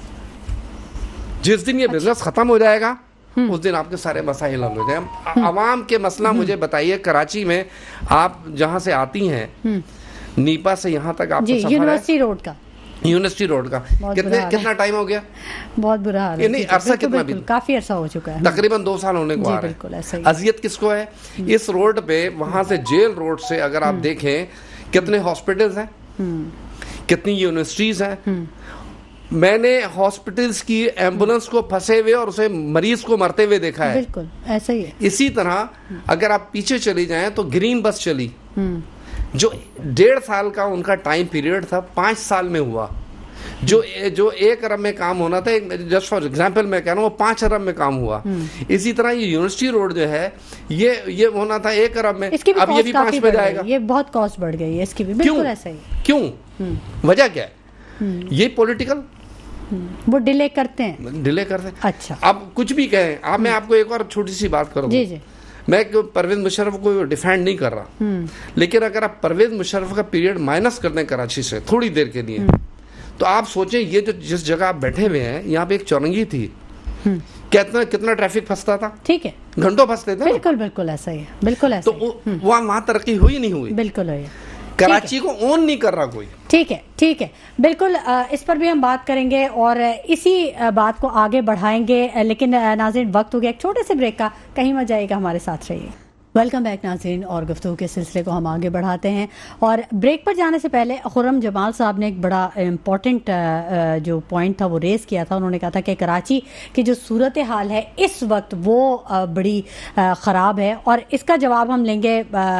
S3: जिस दिन ये बिजनेस खत्म हो जाएगा उस दिन आपके सारे मसाइल हल हो जाए। आवाम के मसला मुझे बताइए, कराची में आप जहाँ से आती हैं, नीपा से यहाँ तक आपका
S1: जी,
S3: सफर
S1: यूनिवर्सिटी रोड का,
S3: है, यूनिवर्सिटी रोड का
S1: बहुत
S3: कितने
S1: बुरा हाल
S3: कितना टाइम हो गया?
S1: बहुत बुरा हाल है।
S3: ये नहीं,
S1: जी,
S3: अरसा
S1: बिल्कुल,
S3: कितना
S1: बिल्कुल,
S3: भी?
S1: काफी अरसा हो चुका है।
S3: तकरीबन दो साल होने को
S1: जी,
S3: आ रहे
S1: बिल्कुल, ऐसा
S3: हैं।
S1: ही है।
S3: अजियत किसको है? इस रोड पे, वहां से जेल रोड से अगर आप देखें, कितने हॉस्पिटल्स हैं, कितनी यूनिवर्सिटीज हैं। मैंने हॉस्पिटल्स की एम्बुलेंस को फंसे हुए और उसे मरीज को मरते हुए देखा है।
S1: बिल्कुल ऐसा ही है।
S3: इसी तरह अगर आप पीछे चली जाएं तो ग्रीन बस चली, जो डेढ़ साल का उनका टाइम पीरियड था, पांच साल में हुआ। जो जो एक अरब में काम होना था, जस्ट फॉर एग्जांपल मैं कह रहा हूँ, वो पांच अरब में काम हुआ। इसी तरह ये यूनिवर्सिटी रोड जो है, ये ये होना था एक अरब में,
S1: इसकी भी
S3: अब ये
S1: कॉस्ट
S3: भी
S1: काफी
S3: पांच में
S1: बढ़
S3: जाएगा।
S1: गई, ये बहुत कॉस्ट बढ़ गई है इसकी भी। बिल्कुल ऐसा ही है।
S3: क्यों? वजह क्या है? ये पॉलिटिकल,
S1: वो डिले करते हैं।
S3: डिले करते हैं।
S1: अच्छा,
S3: अब कुछ भी कहें आप, मैं आपको एक और छोटी सी बात करूंगा।
S1: जी जी।
S3: मैं परवेज मुशर्रफ को डिफेंड नहीं कर रहा, लेकिन अगर आप परवेज मुशर्रफ का पीरियड माइनस कर दें कराची से थोड़ी देर के लिए, तो आप सोचें, ये जो जिस जगह आप बैठे हुए हैं, यहाँ पे एक चौरंगी थी, कितना कितना ट्रैफिक फंसता था,
S1: ठीक है,
S3: घंटों फंसते थे।
S1: बिल्कुल बिल्कुल ऐसा ही है, बिल्कुल ऐसा
S3: तो
S1: ही है।
S3: वहाँ वहाँ तरक्की हुई नहीं हुई?
S1: बिल्कुल है।
S3: कराची को ओन नहीं कर रहा कोई।
S1: ठीक है, ठीक है, बिल्कुल अ, इस पर भी हम बात करेंगे और इसी अ, बात को आगे बढ़ाएंगे, अ, लेकिन अ, नाज़रीन वक्त हो गया एक छोटे से ब्रेक का, कहीं मत जाइएगा, हमारे साथ रहिए। वेलकम बैक नाज़रीन, और गुफ्तगू के सिलसिले को हम आगे बढ़ाते हैं। और ब्रेक पर जाने से पहले खुर्रम जमाल साहब ने एक बड़ा इम्पॉर्टेंट जो पॉइंट था वो रेज़ किया था। उन्होंने कहा था कि कराची की जो सूरत हाल है इस वक्त वो बड़ी ख़राब है, और इसका जवाब हम लेंगे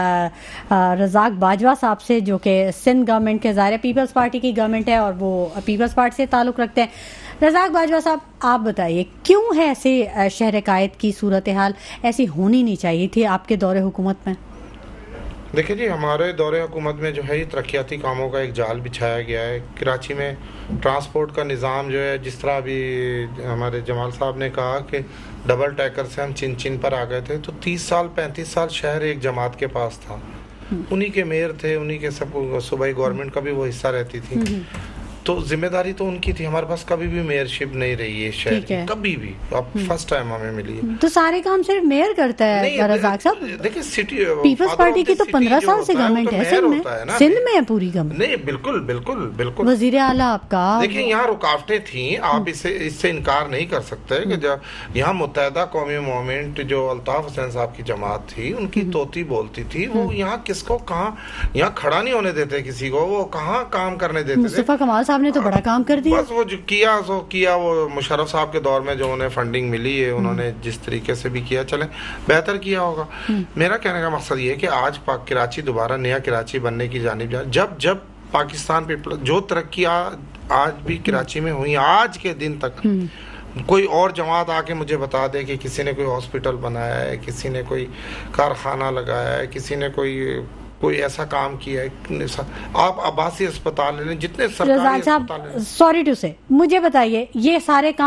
S1: रज़ाक बाजवा साहब से, जो कि सिंध गवर्नमेंट के ज़ाहिर पीपल्स पार्टी की गवर्नमेंट है और वो पीपल्स पार्टी से ताल्लुक़ रखते हैं। रज़ाक बाजवा साहब, आप बताइए क्यों है ऐसे शहर कायद की सूरत हाल? ऐसी होनी नहीं चाहिए थी आपके दौरे हुकूमत में।
S4: देखिए जी, हमारे दौरे हुकूमत में जो है ये तरक्याती कामों का एक जाल बिछाया गया है। कराची में ट्रांसपोर्ट का निज़ाम जो है, जिस तरह अभी हमारे जमाल साहब ने कहा कि डबल टैकर से हम चिन चिन पर आ गए थे, तो तीस साल पैंतीस साल शहर एक जमात के पास था, उन्हीं के मेयर थे, उन्हीं के सब सूबाई गवर्नमेंट का भी वो हिस्सा रहती थी, तो जिम्मेदारी तो उनकी थी। हमारे पास कभी भी मेयरशिप नहीं रही है शहर की, कभी भी। अब फर्स्ट टाइम हमें मिली है।
S1: तो सारे काम सिर्फ मेयर करता है रज़ाक साहब?
S4: देखिए, सिटी
S1: पीपल्स पार्टी की तो पंद्रह साल से गवर्नमेंट है सिंध में, सिंध में है पूरी गवर्नमेंट।
S4: नहीं, बिल्कुल बिल्कुल बिल्कुल।
S1: वजीर आला आपका,
S4: देखिए यहाँ रुकावटें थी, आप इसे इससे इनकार नहीं कर सकते कि जब यहाँ मुत्तहदा कौमी मूवमेंट जो अल्ताफ हुसैन साहब की जमात थी, उनकी तोती बोलती थी, वो यहाँ किसको कहाँ यहाँ खड़ा नहीं होने देते किसी को, वो कहाँ काम करने देते थे।
S1: मुस्तफा कमाल साहब ने तो बड़ा काम कर दिया।
S4: बस वो जो किया सो किया, वो मुशर्रफ साहब के दौर में जो उन्हें फंडिंग मिली है, उन्होंने जिस तरीके से भी किया, चले बेहतर किया होगा। मेरा कहने का मकसद ये है कि आज पाक कराची दोबारा नया कराची बनने की जानिब जा, जब जब पाकिस्तान पे जो तरक्की आज भी कराची में हुई, आज के दिन तक कोई और जमात आके मुझे बता दे कि किसी ने कोई हॉस्पिटल बनाया है, किसी ने कोई कारखाना लगाया है, किसी ने कोई कोई ऐसा काम किया है। आप आबासी अस्पताल लें, जितने सरकारी अस्पताल,
S1: सॉरी टू से, मुझे बताइए ये सारे काम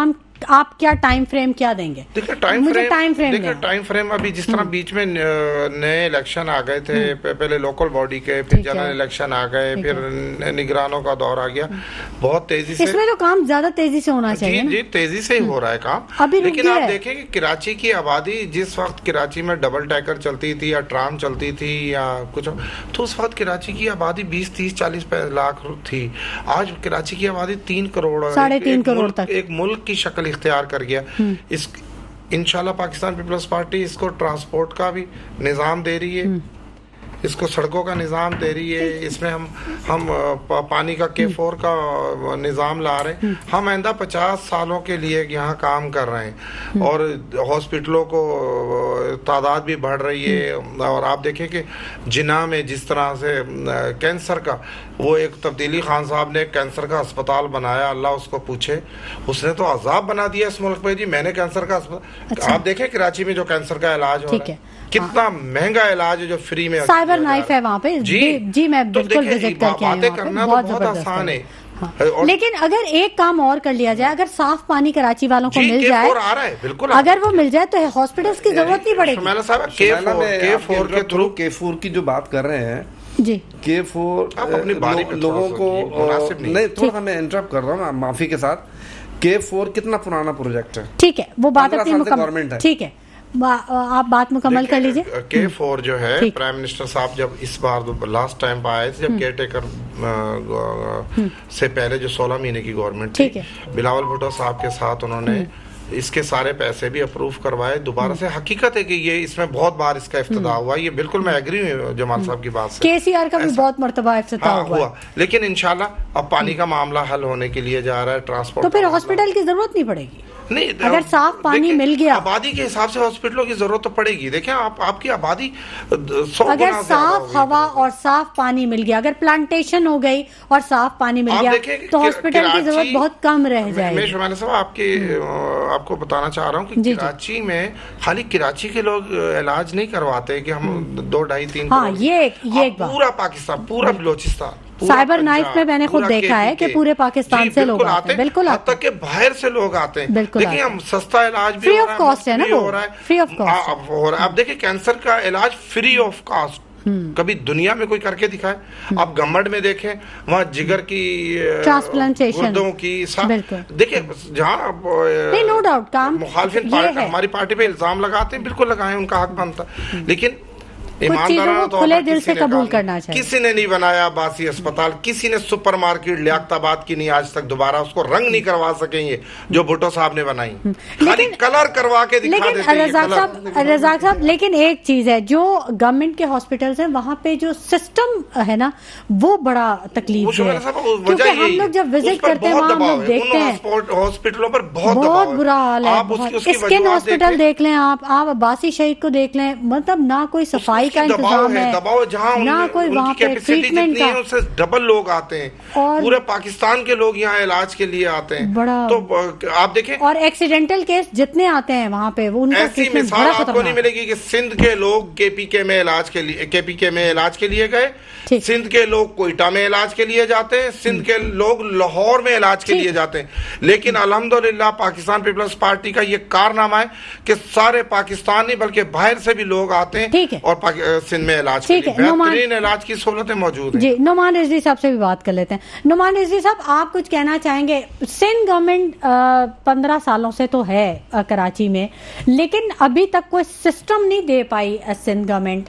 S1: आप क्या टाइम फ्रेम क्या देंगे?
S4: देखिए टाइम
S1: मुझे
S4: फ्रेम
S1: टाइम फ्रेम
S4: देखिए टाइम फ्रेम अभी जिस तरह बीच में नए इलेक्शन आ गए थे, पहले लोकल बॉडी के, फिर जनरल इलेक्शन आ गए, फिर निगरानों का दौर आ गया, बहुत तेजी से।
S1: इसमें तो काम ज्यादा तेजी से होना चाहिए।
S4: जी जी तेजी से ही हो रहा है काम। लेकिन आप देखें कि कराची की आबादी जिस वक्त कराची में डबल टैकर चलती थी या ट्राम चलती थी या कुछ, तो उस वक्त कराची की आबादी बीस तीस चालीस लाख थी। आज कराची की आबादी तीन करोड़
S1: साढ़े तीन करोड़ तक
S4: एक मुल्क की शक्ल इख्तियार कर गया। इस इंशाल्लाह पाकिस्तान पीपल्स पार्टी इसको ट्रांसपोर्ट का भी निज़ाम दे रही है, इसको सड़कों का निज़ाम दे रही है, इसमें हम हम पानी का के फोर का निज़ाम ला रहे हैं। हम आइंदा पचास सालों के लिए यहाँ काम कर रहे हैं और हॉस्पिटलों को तादाद भी बढ़ रही है। और आप देखें कि जिना में जिस तरह से कैंसर का वो एक तब्दीली खान साहब ने कैंसर का अस्पताल बनाया, अल्लाह उसको पूछे, उसने तो अजाब बना दिया इस मुल्क में जी। मैंने कैंसर का अस्पताल, अच्छा। आप देखें कराची में जो कैंसर का इलाज हो रहा है कितना हाँ। महंगा इलाज है जो फ्री में
S1: साइबर नाइफ है वहाँ पे। जी जी मैं बिल्कुल विजिट करके आई हूँ,
S4: करना बहुत, तो बहुत आसान है।
S1: हाँ। लेकिन अगर एक काम और कर लिया जाए, अगर साफ पानी कराची वालों को मिल जाए,
S4: आ रहा है बिल्कुल,
S1: अगर वो मिल जाए तो हॉस्पिटल्स की जरूरत नहीं पड़ेगी।
S3: के फोर के थ्रू के फोर की जो बात कर रहे हैं
S1: जी,
S3: के फोर
S4: अपनी बारी
S3: लो, लोगों को नहीं, नहीं थोड़ा मैं इंटरप्ट कर रहा हूँ माफी के साथ। के फोर कितना पुराना प्रोजेक्ट है,
S1: ठीक है, वो बात अपनी मुकम्मल, ठीक है, आप बात मुकम्मल कर लीजिए।
S4: के फोर जो है प्राइम मिनिस्टर साहब जब इस बार लास्ट टाइम आए थे, जब केयर टेकर से पहले जो सोलह महीने की गवर्नमेंट थी, बिलावल भुट्टो साहब के साथ उन्होंने इसके सारे पैसे भी अप्रूव करवाए दोबारा से। हकीकत है कि ये इसमें बहुत बार इसका इफ्तिताह हुआ, ये बिल्कुल मैं एग्री हूँ जमाल साहब की बात से।
S1: केसीआर का भी बहुत मरतबा इफ्तिताह
S4: हुआ, हुआ। लेकिन इंशाल्लाह अब पानी का मामला हल होने के लिए जा रहा है, ट्रांसपोर्ट,
S1: तो फिर हॉस्पिटल की जरूरत नहीं पड़ेगी।
S4: नहीं,
S1: अगर साफ पानी मिल गया,
S4: आबादी के हिसाब से हॉस्पिटलों की जरूरत तो पड़ेगी। देखें आप, आपकी आबादी
S1: अगर साफ हवा और साफ पानी मिल गया, अगर प्लांटेशन हो गई और साफ पानी मिल गया, तो हॉस्पिटल की जरूरत बहुत कम रह जाएगी।
S4: मैं शुमाइला साहब आपके आपको बताना चाह रहा हूँ कि कराची में खाली कराची के लोग इलाज नहीं करवाते कि हम दो ढाई तीन,
S1: हाँ ये ये
S4: पूरा पाकिस्तान, पूरा बलोचिस्तान,
S1: साइबर नाइफ में मैंने खुद देखा है कि पूरे पाकिस्तान से लोग आते हैं, बिल्कुल
S4: आते हैं, तक के बाहर से लोग आते हैं।
S1: बिल्कुल
S4: देखिए हम सस्ता इलाज भी
S1: फ्री ऑफ कॉस्ट है ना,
S4: हो रहा है,
S1: फ्री ऑफ कॉस्ट
S4: हो रहा है। अब देखिए कैंसर का इलाज फ्री ऑफ कॉस्ट कभी दुनिया में कोई करके दिखाए? आप गम्मड़ में देखें, वहाँ जिगर की
S1: ट्रांसप्लांटेशन,
S4: गुर्दों की, देखिए जहाँ
S1: नो डाउट काम
S4: मुखालिफिन हमारी पार्टी पे इल्जाम लगाते हैं, बिल्कुल लगाए, उनका हक बनता, लेकिन
S1: ईमानदाराना तौर पर दिल से कबूल करना चाहिए।
S4: किसी ने नहीं बनाया बासी अस्पताल, किसी ने सुपरमार्केट लियाकताबाद की नहीं आज तक दोबारा उसको रंग नहीं करवा सकेंगे जो भुट्टो साहब ने बनाई, खाली कलर करवा के दिखा देते हैं।
S1: रज़ाक साहब, रज़ाक साहब लेकिन एक चीज है, जो गवर्नमेंट के हॉस्पिटल्स हैं वहाँ पे जो सिस्टम है ना वो बड़ा तकलीफ है, क्योंकि हम लोग जब विजिट करते हैं वहाँ हम लोग देखते हैं
S4: हॉस्पिटलों पर बहुत
S1: बहुत बुरा हाल है। स्किन हॉस्पिटल देख लें आप, आप अब्बासी शहीद को देख लें, मतलब ना कोई सफाई का इंतजाम है,
S4: दबाव जहाँ
S1: ना कोई वहाँ पे ट्रीटमेंट का,
S4: उससे डबल लोग आते हैं, और पूरे पाकिस्तान के लोग यहाँ इलाज के लिए आते हैं।
S1: बड़ा
S4: तो आप देखें,
S1: और एक्सीडेंटल केस जितने आते हैं वहाँ पे, वो उनका
S4: ऐसी मिसाल आपको नहीं मिलेगी कि सिंध के लोग केपीके में इलाज के लिए केपीके में इलाज के लिए गए, सिंध के लोग कोयटा में इलाज के लिए जाते हैं, सिंध के लोग लाहौर में इलाज के लिए जाते हैं। लेकिन अल्हम्दुलिल्लाह पाकिस्तान पीपल्स पार्टी का ये कारनामा है कि सारे पाकिस्तान नहीं बल्कि बाहर से भी लोग आते हैं और सिंध में इलाज के लिए बेहतरीन इलाज की सहूलतें मौजूद हैं।
S1: जी, नुमान रिजवी साहब से भी बात कर लेते हैं। नुमान रिजवी साहब, आप कुछ कहना चाहेंगे? सिंध गवर्नमेंट पंद्रह सालों से तो है आ, कराची में, लेकिन अभी तक कोई सिस्टम नहीं दे पाई सिंध गवर्नमेंट।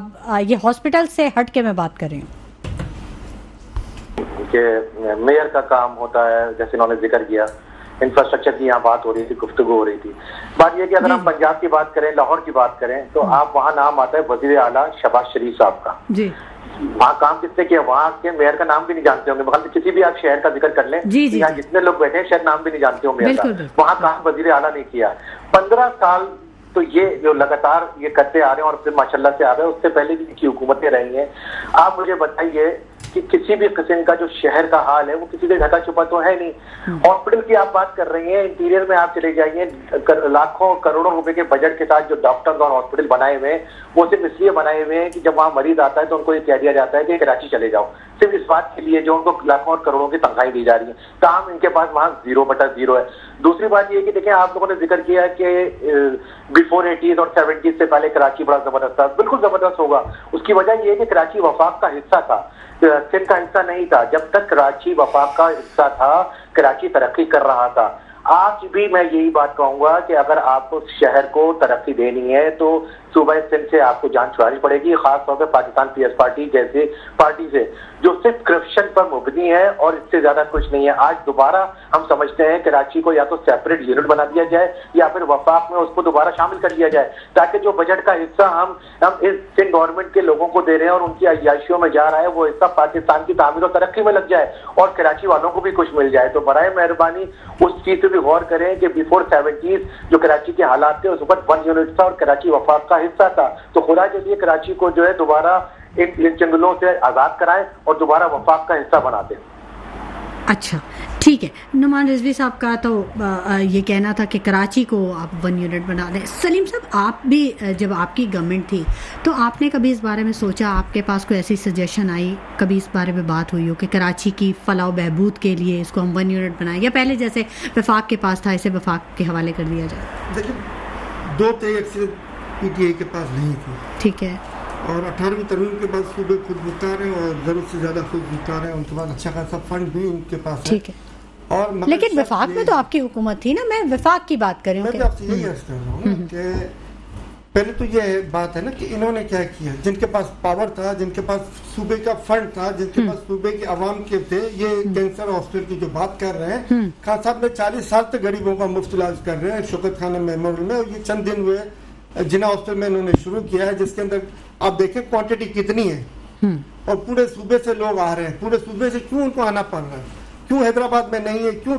S1: ये हॉस्पिटल से हट के मैं बात कर रही हूँ
S5: कि मेयर का काम होता है, जैसे इन्होंने जिक्र किया, इंफ्रास्ट्रक्चर की यहाँ बात हो रही थी, गुफ्तगू हो रही थी। बात यह कि अगर हम पंजाब की बात करें, लाहौर की बात करें, तो आप वहाँ नाम आता है वजीर आला शहबाज शरीफ साहब का।
S1: जी,
S5: वहाँ काम किसने किया? वहाँ के मेयर का नाम भी नहीं जानते होंगे, मतलब किसी भी आप शहर का जिक्र कर लें, यहाँ जितने लोग बैठे हैं शायद नाम भी नहीं जानते हो मेयर का। वहाँ काम वजीर आला ने किया। पंद्रह साल तो ये जो लगातार ये करते आ रहे हैं और फिर माशाल्लाह से आ रहे हैं, उससे पहले भी इनकी हुकूमतें रही हैं। आप मुझे बताइए कि किसी भी किस्म का जो शहर का हाल है वो किसी से ढका छुपा तो है नहीं। हॉस्पिटल की आप बात कर रही हैं, इंटीरियर में आप चले जाइए, कर, लाखों करोड़ों रुपए के बजट के साथ जो डॉक्टर्स और हॉस्पिटल बनाए हुए हैं वो सिर्फ इसलिए बनाए हुए हैं कि जब वहां मरीज आता है तो उनको ये कह दिया जाता है कि कराची चले जाओ, सिर्फ इस बात के लिए जो उनको लाखों और करोड़ों की तनख्वाही दी जा रही है। काम इनके पास वहां जीरो बटा जीरो है। दूसरी बात ये कि देखिए, आप लोगों ने जिक्र किया कि बिफोर एटीज और सेवेंटीज से पहले कराची बड़ा जबरदस्त था। बिल्कुल जबरदस्त होगा। उसकी वजह ये है कि कराची वफाक का हिस्सा था, सिंध का हिस्सा नहीं था। जब तक कराची वफाक का हिस्सा था, कराची तरक्की कर रहा था। आज भी मैं यही बात कहूंगा कि अगर आपको शहर को तरक्की देनी है तो सूबा सिंध से आपको जान छुड़ानी पड़ेगी, खासतौर पर पाकिस्तान पीएस पार्टी जैसे पार्टी से जो सिर्फ करप्शन पर मुबनी है और इससे ज्यादा कुछ नहीं है। आज दोबारा हम समझते हैं कराची को या तो सेपरेट यूनिट बना दिया जाए या फिर वफाक में उसको दोबारा शामिल कर दिया जाए, ताकि जो बजट का हिस्सा हम हम इस सिंध गवर्नमेंट के लोगों को दे रहे हैं और उनकी अय्याशियों में जा रहा है, वो हिस्सा पाकिस्तान की तामीर और तरक्की में लग जाए और कराची वालों को भी कुछ मिल जाए। तो बराए मेहरबानी उस चीज से भी गौर करें कि बिफोर सेवेंटीज जो कराची के हालात थे उस वक्त वन यूनिट था और कराची वफाक का हिस्सा था। तो खुदा के लिए कराची को जो है दोबारा इन इन जंगलों से आजाद कराएं और दोबारा वफाक का हिस्सा बना दें।
S1: अच्छा, ठीक है। नुमान रिजवी साहब का तो आ, ये कहना था कि कराची को आप वन यूनिट बना दें। सलीम साहब, आप भी जब आपकी गवर्नमेंट थी तो आपने कभी इस बारे में सोचा, आपके पास कोई ऐसी सजेशन आई, कभी इस बारे में बात हुई हो कि कराची की फलाह बहबूद के लिए इसको हम वन यूनिट बनाएं, या पहले जैसे वफाक के पास था इसे वफाक के हवाले कर दिया जाए?
S2: देखिए, दो तय पीटीआई के पास नहीं थी, ठीक है, और अठारहवीं तरमीम के बाद सूबे खुद मुख्तार हैं और जरूरत से ज्यादा खुद मुख्तार हैं। उनके बाद अच्छा खासा फंड भी उनके पास है, ठीक है। और
S1: लेकिन वफाक में तो आपकी हुकूमत थी ना, मैं वफाक की बात कर रही हूँ।
S2: मैं आपसे यही अर्ज कर रहा हूँ कि पहले तो ये बात है ना कि इन्होंने क्या किया, जिनके पास पावर था, जिनके पास सूबे का फंड था, जिनके पास सूबे के अवाम के थे, ये कैंसर हॉस्पिटल की जो बात कर रहे हैं, खान साहब ने चालीस साल तक गरीबों का मुफ्त इलाज कर रहे हैं शौकत खाना मेमोरियल में, और ये चंद दिन हुए जिना हॉस्पिटल में इन्होंने शुरू किया है, जिसके अंदर आप देखें क्वांटिटी कितनी है और पूरे सूबे से लोग आ रहे हैं। पूरे सूबे से क्यों उनको आना पड़ रहा है? क्यों हैदराबाद में नहीं है, क्यों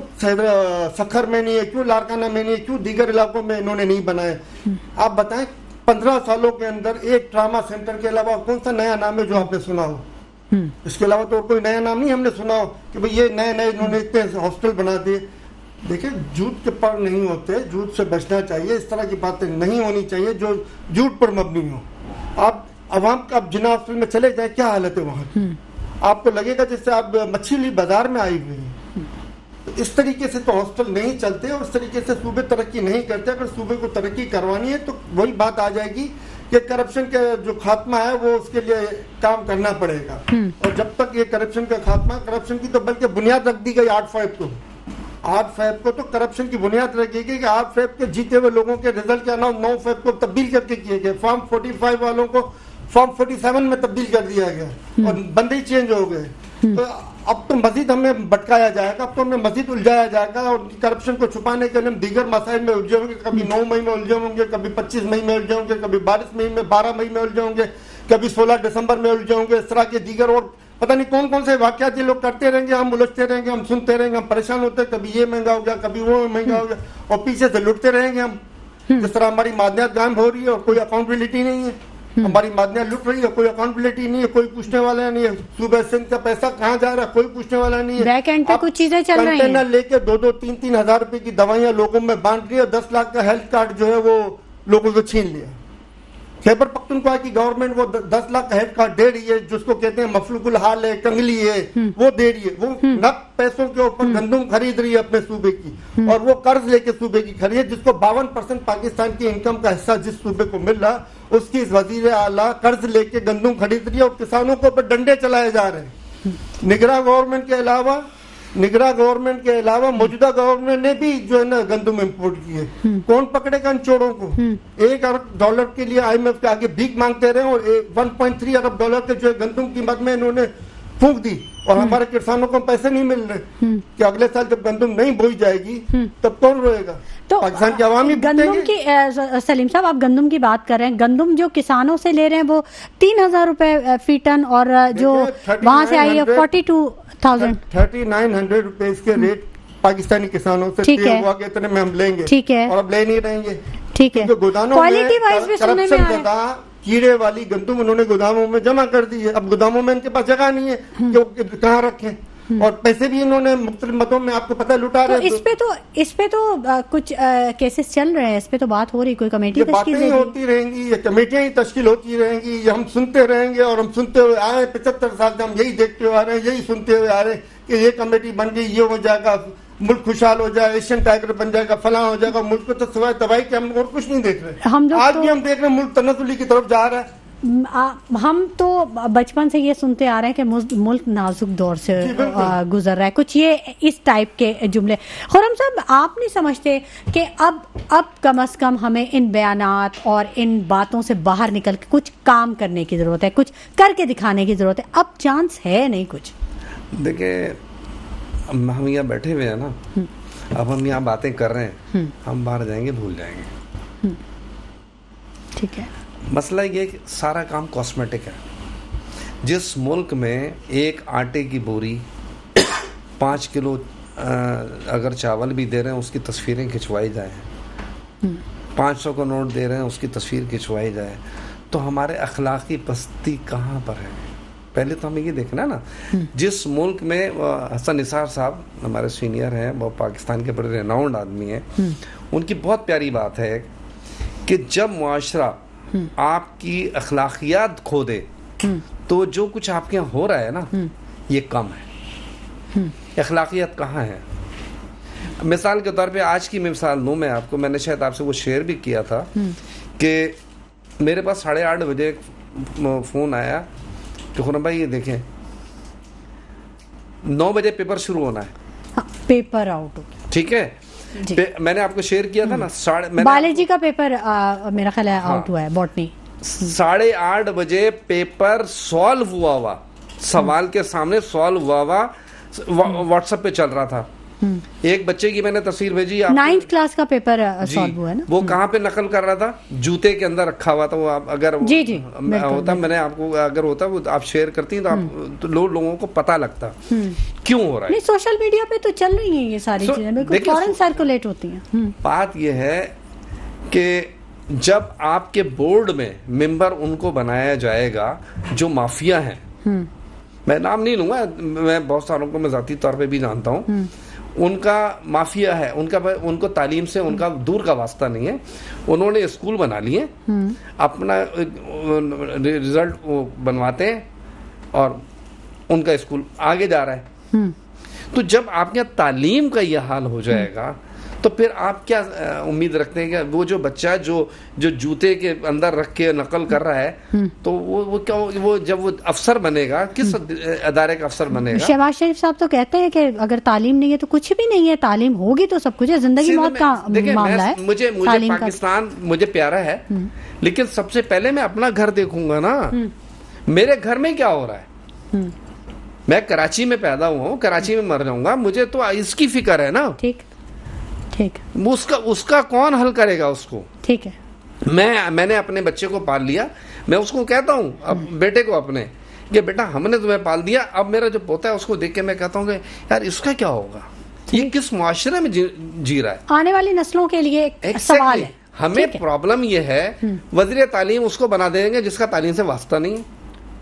S2: सखर में नहीं है, क्यों लारकाना में नहीं है, क्यों दीगर इलाकों में इन्होंने नहीं बनाए? आप बताएं, पंद्रह सालों के अंदर एक ट्रामा सेंटर के अलावा कौन सा नया नाम है जो आपने सुना हो? इसके अलावा तो कोई नया नाम नहीं हमने सुना हो कि भाई ये नए नए इन्होंने इतने हॉस्पिटल बना दिए। देखिए, झूठ के पर नहीं होते, झूठ से बचना चाहिए, इस तरह की बातें नहीं होनी चाहिए जो झूठ पर मबनी हो। आप अवाम का जिना हॉस्पिटल में चले जाए, क्या हालत है वहाँ, आपको लगेगा जैसे आप मछली बाजार में आई हुई है। तो इस तरीके से तो हॉस्पिटल नहीं चलते और इस तरीके से सूबे तरक्की नहीं करते। अगर सूबे को तरक्की करवानी है तो वही बात आ जाएगी कि करप्शन का जो खात्मा है वो उसके लिए काम करना पड़ेगा। और जब तक ये करप्शन का खात्मा, करप्शन की तो बल्कि बुनियाद रख दी गई आठ फैब को आठ फैब को तो करप्शन की बुनियाद रखी गई कि आठ फैब के जीते हुए लोगों के रिजल्ट के अनाउंस नौ फैब को तब्दील करके किए गए। फॉर्म पैंतालीस वालों को फॉर्म सैंतालीस में तब्दील कर दिया गया और बंदे ही चेंज हो गए। तो अब तो मजीद हमें भटकाया जाएगा, अब तो हमें मजीद उलझाया जाएगा और करप्शन को छुपाने के लिए हम दीगर मसाइल में उलझे होंगे। कभी नौ मई में उलझे होंगे, कभी पच्चीस मई में उलझे होंगे, कभी बाईस मई में बारह मई में उलझे होंगे, कभी सोलह दिसंबर में उलझे होंगे। इस तरह के दीगर और पता नहीं कौन कौन से वाकयात ये लोग करते रहेंगे, हम उलझते रहेंगे, हम सुनते रहेंगे, हम परेशान होते हैं, कभी ये महंगा हो गया, कभी वो महंगा हो गया, और पीछे से लुटते रहेंगे हम। जिस तरह हमारी मादनियात गायब हो रही है और कोई अकाउंटेबिलिटी नहीं है, हमारी मादनियात लुट रही है, कोई अकाउंटेबिलिटी नहीं है, कोई पूछने वाला नहीं है। सूबे सिंध का पैसा कहाँ जा रहा है, कोई पूछने वाला नहीं है।
S1: बैक एंड पे कुछ चीजें चल रही हैं,
S2: कंटेनर लेके दो दो तीन तीन हजार रुपए की दवाइयां लोगों में बांट रही है, दस लाख का हेल्थ कार्ड जो है वो लोगों को छीन लिया। खैबर पख्तूनख्वा की गवर्नमेंट वो दस लाख का हेल्थ कार्ड दे रही है, जिसको कहते हैं मफलूकुल हाल है, कंगली है, वो दे रही है। वो नक पैसों के ऊपर गंदम खरीद रही है अपने सूबे की, और वो कर्ज लेके सूबे की खरीद है, जिसको बावन परसेंट पाकिस्तान की इनकम का हिस्सा जिस सूबे को मिल रहा, उसकी वजीर आला कर्ज लेके गंदम खरीद रही है और किसानों के ऊपर डंडे चलाए जा रहे हैं। निगरान गवर्नमेंट के अलावा निगरान गवर्नमेंट के अलावा मौजूदा गवर्नमेंट ने भी जो है ना गंदम इम्पोर्ट किए। कौन पकड़ेगा इन चोरों को? एक अरब डॉलर के लिए आईएमएफ के आगे भीख मांगते रहे और वन पॉइंट थ्री अरब डॉलर के जो है गंदम कीमत में इन्होंने फूंक दी, और हमारे किसानों को पैसे नहीं मिल रहे कि अगले साल जब गंदम नहीं बोई जाएगी तब कौन रोएगा?
S1: तो
S2: पाकिस्तान की आवाम ही
S1: गंदम की आ, सलीम साहब, आप गंदम की बात कर रहे हैं, गंदम जो किसानों से ले रहे हैं वो तीन हजार रुपए फी टन, और जो वहां से आई है forty two thousand
S2: thirty nine hundred रुपए इसके रेट पाकिस्तानी किसानों से तय हुआ कि इतने में हम लेंगे,
S1: ठीक है,
S2: और अब ले नहीं रहेंगे,
S1: ठीक है।
S2: गोदानों में करप्शन ज्यादा, कीड़े वाली गंदुम उन्होंने गोदामों में जमा कर दी है। अब गोदामों में इनके पास जगह नहीं है कि वो कहाँ रखें, और पैसे भी इन्होंने मुख्तलिफ मतों में आपको पता है लुटा रहे हैं।
S1: तो इस पे तो इस पे तो आ, कुछ आ, केसेस चल रहे हैं, इस पे तो बात हो रही, कोई कमेटी
S2: ये बातें ही होती रहेंगी, ये कमेटियां ही तश्कील होती रहेंगी, ये हम सुनते रहेंगे और हम सुनते हुए आए पचहत्तर साल से, हम यही देखते हुए आ रहे हैं, यही सुनते हुए आ रहे हैं कि ये कमेटी बन गई, ये हो जाएगा, मुल्क खुशहाल हो जाए, एशियन टाइगर बन जाएगा, फलां हो जाएगा। मुल्क को तो सिवाय तबाही के हम और कुछ नहीं देख रहे।
S1: हम लोग
S2: आज
S1: तो,
S2: भी हम देख रहे हैं मुल्क तनज़ुली की तरफ जा रहा है।
S1: आ, हम तो बचपन से ये सुनते आ रहे हैं कि मुल्क मुल्क नाजुक दौर से आ, गुजर रहा है, कुछ ये इस टाइप के जुमले। खुर्रम साहब, आप नहीं समझते कि अब अब कम अज कम हमें इन बयानात और इन बातों से बाहर निकल के कुछ काम करने की जरूरत है, कुछ करके दिखाने की जरूरत है? अब चांस है नहीं कुछ?
S3: देखिए, हम यहाँ बैठे हुए हैं ना, अब हम यहाँ बातें कर रहे हैं, हम बाहर जाएंगे भूल जाएंगे।
S1: ठीक है,
S3: मसला ये कि सारा काम कॉस्मेटिक है। जिस मुल्क में एक आटे की बोरी पाँच किलो अगर चावल भी दे रहे हैं उसकी तस्वीरें खिंचवाई जाए, पाँच सौ का नोट दे रहे हैं उसकी तस्वीर खिंचवाई जाए, तो हमारे अखलाकी पस्ती कहाँ पर है? पहले तो हमें ये देखना है ना। जिस मुल्क में हसन निसार साहब हमारे सीनियर हैं, वो पाकिस्तान के बड़े रेनाउंड आदमी हैं, उनकी बहुत प्यारी बात है कि जब मुआशरा आपकी अखलाकियात खो दे तो जो कुछ आपके यहाँ हो रहा है ना ये कम है। अखलाकियात कहाँ है? मिसाल के तौर पे आज की मिसाल दूँ मैं आपको, मैंने शायद आपसे वो शेयर भी किया था कि मेरे पास साढ़े आठ बजे फ़ोन आया कि खुर्रम भाई ये देखें नौ बजे पेपर शुरू होना है।
S1: हाँ, पेपर आउट, ठीक
S3: है। मैंने आपको शेयर किया था ना, साढ़े
S1: बायोलॉजी का पेपर आ, मेरा ख्याल है आउट हुआ है, बॉटनी।
S3: साढ़े आठ बजे पेपर सॉल्व हुआ हुआ, सवाल के सामने सॉल्व हुआ हुआ व्हाट्सएप पे चल रहा था। एक बच्चे की मैंने तस्वीर भेजी,
S1: नाइन्थ क्लास का पेपर सॉल्व हुआ है ना,
S3: वो कहाँ पे नकल कर रहा था? जूते के अंदर रखा हुआ था वो। आप अगर
S1: जी जी
S3: होता, मैंने आपको अगर होता वो आप शेयर करती तो आप तो लो, लोगों को पता लगता क्यों हो रहा है।
S1: नहीं, सोशल मीडिया पे तो चल रही है ये सारी चीजें, बिल्कुल फौरन सर्कुलेट होती हैं।
S3: बात ये है कि जब आपके बोर्ड में मेंबर उनको बनाया जाएगा जो माफिया हैं, मैं नाम नहीं लूंगा, मैं बहुत सारों को मैं जाती तौर पे भी जानता हूँ, उनका माफिया है, उनका उनको तालीम से उनका दूर का वास्ता नहीं है। उन्होंने स्कूल बना लिए, अपना रिजल्ट वो बनवाते हैं और उनका स्कूल आगे जा रहा है। तो जब आपके यहाँ तालीम का यह हाल हो जाएगा तो फिर आप क्या उम्मीद रखते हैं कि वो जो बच्चा जो जो जूते के अंदर रख के नकल कर रहा है तो वो वो क्या वो जब वो अफसर बनेगा, किस अदारे का अफसर बनेगा?
S1: शहबाज शरीफ साहब तो कहते हैं कि अगर तालीम नहीं है तो कुछ भी नहीं है, तालीम होगी तो सब कुछ है, जिंदगी मौत का मामला है।
S3: मुझे मुझे पाकिस्तान मुझे प्यारा है, लेकिन सबसे पहले मैं अपना घर देखूंगा ना, मेरे घर में क्या हो रहा है। मैं कराची में पैदा हुआ हूँ, कराची में मर जाऊंगा, मुझे तो इसकी फिक्र है ना।
S1: ठीक ठीक,
S3: उसका उसका कौन हल करेगा उसको?
S1: ठीक है।
S3: मैं मैंने अपने बच्चे को पाल लिया, मैं उसको कहता हूँ अब बेटे को अपने कि बेटा हमने तुम्हें पाल दिया, अब मेरा जो पोता है उसको देख के मैं कहता हूँ कि यार इसका क्या होगा, ये किस मुआशरे में जी, जी रहा है।
S1: आने वाली नस्लों के लिए एक सवाल है।
S3: हमें प्रॉब्लम ये है वज़ीर तालीम उसको बना देंगे जिसका तालीम से वास्ता नहीं है।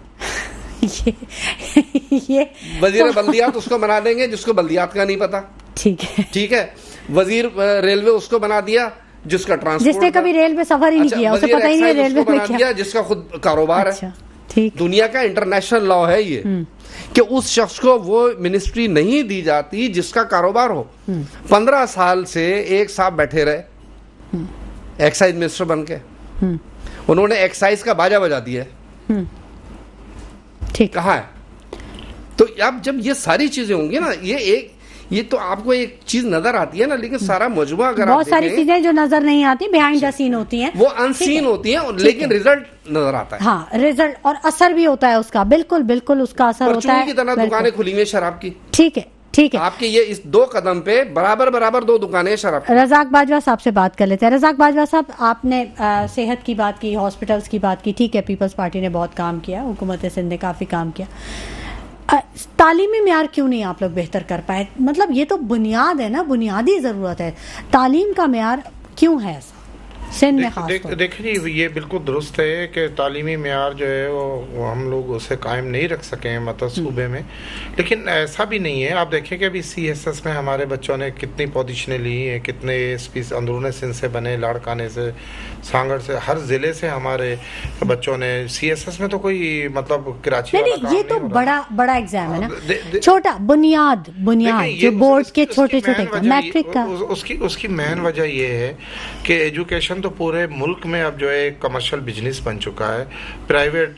S1: ये, ये
S3: वजीर बल्दियात उसको बना देंगे जिसको बल्दियात का नहीं पता।
S1: ठीक है, ठीक
S3: है। वजीर रेलवे उसको बना दिया जिसका ट्रांसपोर्ट,
S1: जिसने कभी रेल में सफर ही नहीं किया, उसे पता ही नहीं रेलवे में
S3: बना दिया जिसका खुद कारोबार
S1: अच्छा,
S3: है।
S1: ठीक।
S3: दुनिया का इंटरनेशनल लॉ है ये कि उस शख्स को वो मिनिस्ट्री नहीं दी जाती जिसका कारोबार हो। पंद्रह साल से एक साहब बैठे रहे एक्साइज मिनिस्टर बन के, उन्होंने एक्साइज का बाजा बजा दिया।
S1: ठीक,
S3: कहाँ है? तो अब जब ये सारी चीजें होंगी ना, ये एक ये तो आपको एक चीज नजर आती है ना, लेकिन सारा मजमुआ अगर
S1: बहुत सारी चीजें जो नजर नहीं आती बिहाइंड द सीन होती हैं,
S3: वो अनसीन होती हैं, लेकिन रिजल्ट नजर आता है।
S1: हाँ, रिजल्ट और असर भी होता है उसका, बिल्कुल बिल्कुल उसका असर होता है।
S3: की तरह दुकानें खुली हुई शराब की।
S1: ठीक है, ठीक है।
S3: आपके ये इस दो कदम पे बराबर बराबर दो दुकानें शराब।
S1: रज़ाक बाजवा साहब से बात कर लेते हैं। रज़ाक बाजवा साहब, आपने आ, सेहत की बात की, हॉस्पिटल्स की बात की, ठीक है, पीपल्स पार्टी ने बहुत काम किया, हुकूमत सिंध ने काफ़ी काम किया। तालीमी म्यार क्यों नहीं आप लोग बेहतर कर पाए? मतलब ये तो बुनियाद है ना, बुनियादी ज़रूरत है, तालीम का म्यार क्यों है ऐसा? सिंध में
S4: देख,
S1: खास
S4: देख,
S1: तौर
S4: देखिए जी, ये बिल्कुल दुरुस्त है कि तालीमी मेयार जो है वो, वो हम लोग उसे कायम नहीं रख सके हैं मतलब सूबे में, लेकिन ऐसा भी नहीं है। आप देखें कि अभी सी एस एस में हमारे बच्चों ने कितनी पोजीशनें ली हैं, कितने एस पी अंदरून सिंध से बने, लाड़काने से, सांगड़ से, हर ज़िले से हमारे बच्चों ने। सी एस एस में तो कोई मतलब कराची
S1: नहीं
S4: वाला
S1: नहीं,
S4: काम
S1: ये तो
S4: नहीं हो रहा।
S1: बड़ा बड़ा एग्जाम है ना,
S4: दे- दे-
S1: छोटा बुनियाद बुनियाद
S4: देखिए,
S1: जो
S4: ये
S1: बोर्ड
S4: उस-
S1: के
S4: उसकी
S1: छोटे
S4: main
S1: छोटे
S4: वजह
S1: मैट्रिक
S4: ये-
S1: का
S4: उस, उसकी उसकी मेन वजह ये है कि एजुकेशन तो पूरे मुल्क में अब जो है एक कमर्शियल बिजनेस बन चुका है, प्राइवेट